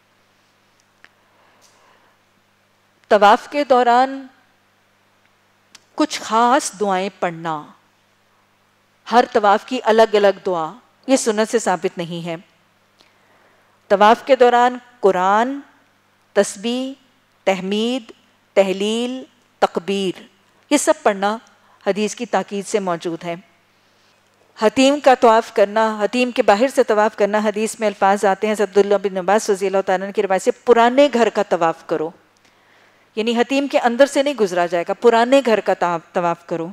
तवाफ़ के दौरान कुछ ख़ास दुआएं पढ़ना, हर तवाफ़ की अलग अलग दुआ, ये सुन्नत से साबित नहीं है। तवाफ़ के दौरान कुरान, तस्बीह, तहमीद, तहलील, तकबीर, ये सब पढ़ना हदीस की ताकीद से मौजूद है। हतीम का तवाफ़ करना, हतीम के बाहर से तवाफ़ करना, हदीस में अल्फाज आते हैं अब्दुल्ला बिन अब्बास रज़ियल्लाहु ताला अन्हु की रिवायत से, पुराने घर का तवाफ़ करो, यानी हतीम के अंदर से नहीं गुजरा जाएगा, पुराने घर का तवाफ़ करो।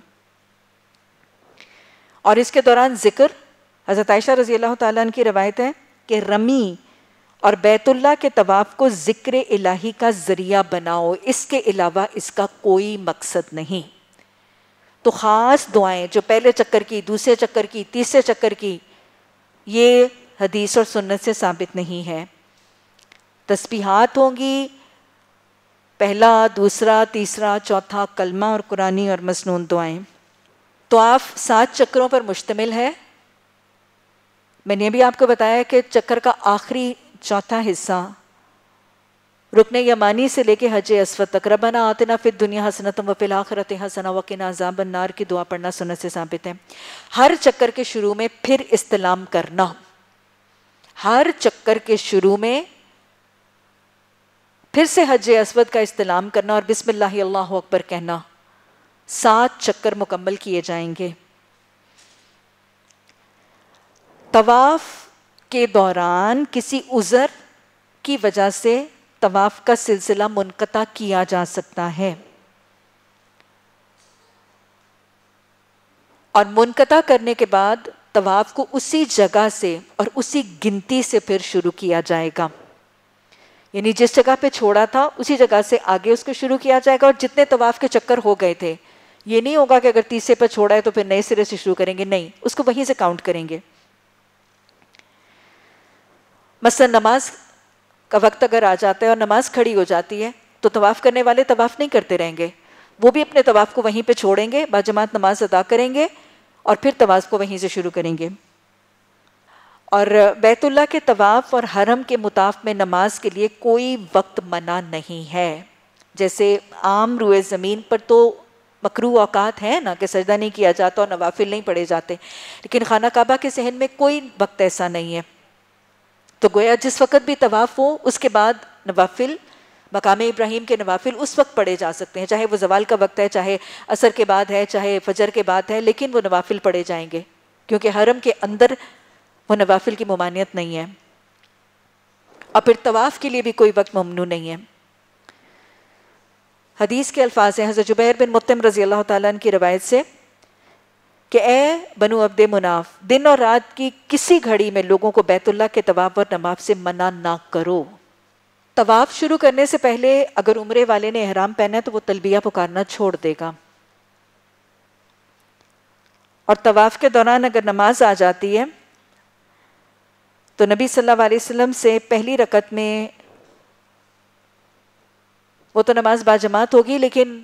और इसके दौरान जिक्र, हज़रत आयशा रज़ियल्लाहु ताला अन्हा की रवायत है कि रमी और बैतुल्ला के तवाफ़ को ज़िक्र इलाही का ज़रिया बनाओ, इसके अलावा इसका कोई मकसद नहीं। तो ख़ास दुआएं जो पहले चक्कर की, दूसरे चक्कर की, तीसरे चक्कर की, ये हदीस और सुन्नत से साबित नहीं है। तस्बीहात होंगी, पहला, दूसरा, तीसरा, चौथा कलमा और कुरानी और मसनून दुआएं। तवाफ़ 7 चक्रों पर मुश्तमिल है। मैंने भी आपको बताया कि चक्कर का आखिरी चौथा हिस्सा रुकने यमानी से लेके हज अस्वद तक रब्बना आतिना फिद दुनिया हसनतम व फिल आखिरति हसना व क़िना अज़ाबन नार की दुआ पढ़ना सुन्नत से साबित है। हर चक्कर के शुरू में फिर इस्तिलाम करना, हर चक्कर के शुरू में फिर से हज अस्वद का इस्तिलाम करना और बिस्मिल्लाह अल्लाहु अकबर कहना। 7 चक्कर मुकम्मल किए जाएंगे। तवाफ के दौरान किसी उज़र की वजह से तवाफ का सिलसिला मुनक़ता किया जा सकता है, और मुनक़ता करने के बाद तवाफ को उसी जगह से और उसी गिनती से फिर शुरू किया जाएगा। यानी जिस जगह पे छोड़ा था उसी जगह से आगे उसको शुरू किया जाएगा, और जितने तवाफ के चक्कर हो गए थे, ये नहीं होगा कि अगर तीसरे पर छोड़ा है तो फिर नए सिरे से शुरू करेंगे, नहीं, उसको वहीं से काउंट करेंगे। मसलन नमाज का वक्त अगर आ जाता है और नमाज खड़ी हो जाती है तो तवाफ़ करने वाले तवाफ़ नहीं करते रहेंगे, वो भी अपने तवाफ़ को वहीं पे छोड़ेंगे, बाजमात नमाज अदा करेंगे और फिर तवाफ़ को वहीं से शुरू करेंगे। और बैतुल्ला के तवाफ़ और हरम के मुताफ में नमाज के लिए कोई वक्त मना नहीं है। जैसे आम रुए ज़मीन पर तो मकरूह औकात है ना कि सजदा नहीं किया जाता और नवाफिल नहीं पढ़े जाते, लेकिन खाना काबा के सहन में कोई वक्त ऐसा नहीं है। तो गोया जिस वक़्त भी तवाफ़ हो उसके बाद नवाफिल, मकाम इब्राहीम के नवाफिल उस वक्त पढ़े जा सकते हैं, चाहे वो ज़वाल का वक्त है, चाहे असर के बाद है, चाहे फजर के बाद है, लेकिन वो नवाफिल पढ़े जाएंगे, क्योंकि हरम के अंदर वो नवाफिल की ममानियत नहीं है। और फिर तवाफ़ के लिए भी कोई वक्त ममनू नहीं है। हदीस के अल्फाज हैं हज़रत जुबैर बिन मुत्तिम रज़ियल्लाहु ताला अन्हु की रवायत से कि ए बनु अब्दे मुनाफ, दिन और रात की किसी घड़ी में लोगों को बैतुल्ला के तवाफ़ और नमाज से मना ना करो। तवाफ़ शुरू करने से पहले अगर उम्रे वाले ने एहराम पहना है तो वो तलबिया पुकारना छोड़ देगा, और तवाफ़ के दौरान अगर नमाज आ जाती है तो नबी सल्लल्लाहु अलैहि वसल्लम से पहली रकत में, वो तो नमाज बाजमात होगी, लेकिन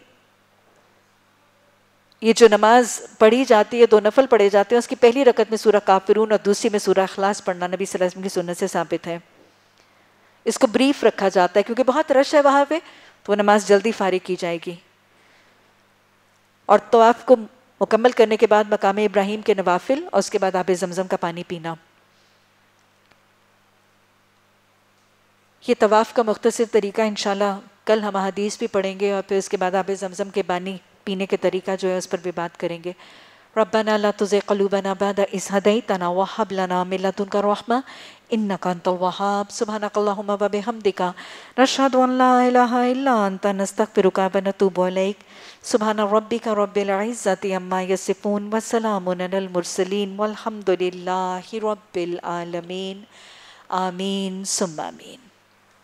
ये जो नमाज पढ़ी जाती है, 2 नफल पढ़े जाते हैं, उसकी पहली रकत में सूरह काफिरून और दूसरी में सूरह इखलास पढ़ना नबी सल्लल्लाहु अलैहि वसल्लम की सुन्नत से साबित है। इसको ब्रीफ रखा जाता है क्योंकि बहुत रश है वहाँ पे, तो वो नमाज जल्दी फारिग की जाएगी। और तवाफ़ को मुकम्मल करने के बाद मकाम इब्राहीम के नवाफिल और उसके बाद आब ज़मज़म का पानी पीना। ये तवाफ़ का मुख्तसर तरीका इंशाल्लाह कल हम हदीस भी पढ़ेंगे और फिर उसके बाद आब ज़मज़म के पानी पीने के तरीका जो है उस पर भी बात करेंगे। रब्बना ला तुज़िग़ क़ुलूबना बअद इज़ हदैतना व हब लना मिन लदुनका रहमा इन्नका अंतल वहाब। सुब्हानकल्लाहुम्मा व बिहम्दिका नशहदु अन ला इलाहा इल्ला अंता नस्तग़फिरुका व नतूबु इलैक। सुब्हान रब्बिका रब्बिल इज़्ज़ति अम्मा यसिफ़ून व सलामुन अलल मुरसलीन वल्हम्दुलिल्लाहि रब्बिल आलमीन। आमीन सुम्मा आमीन।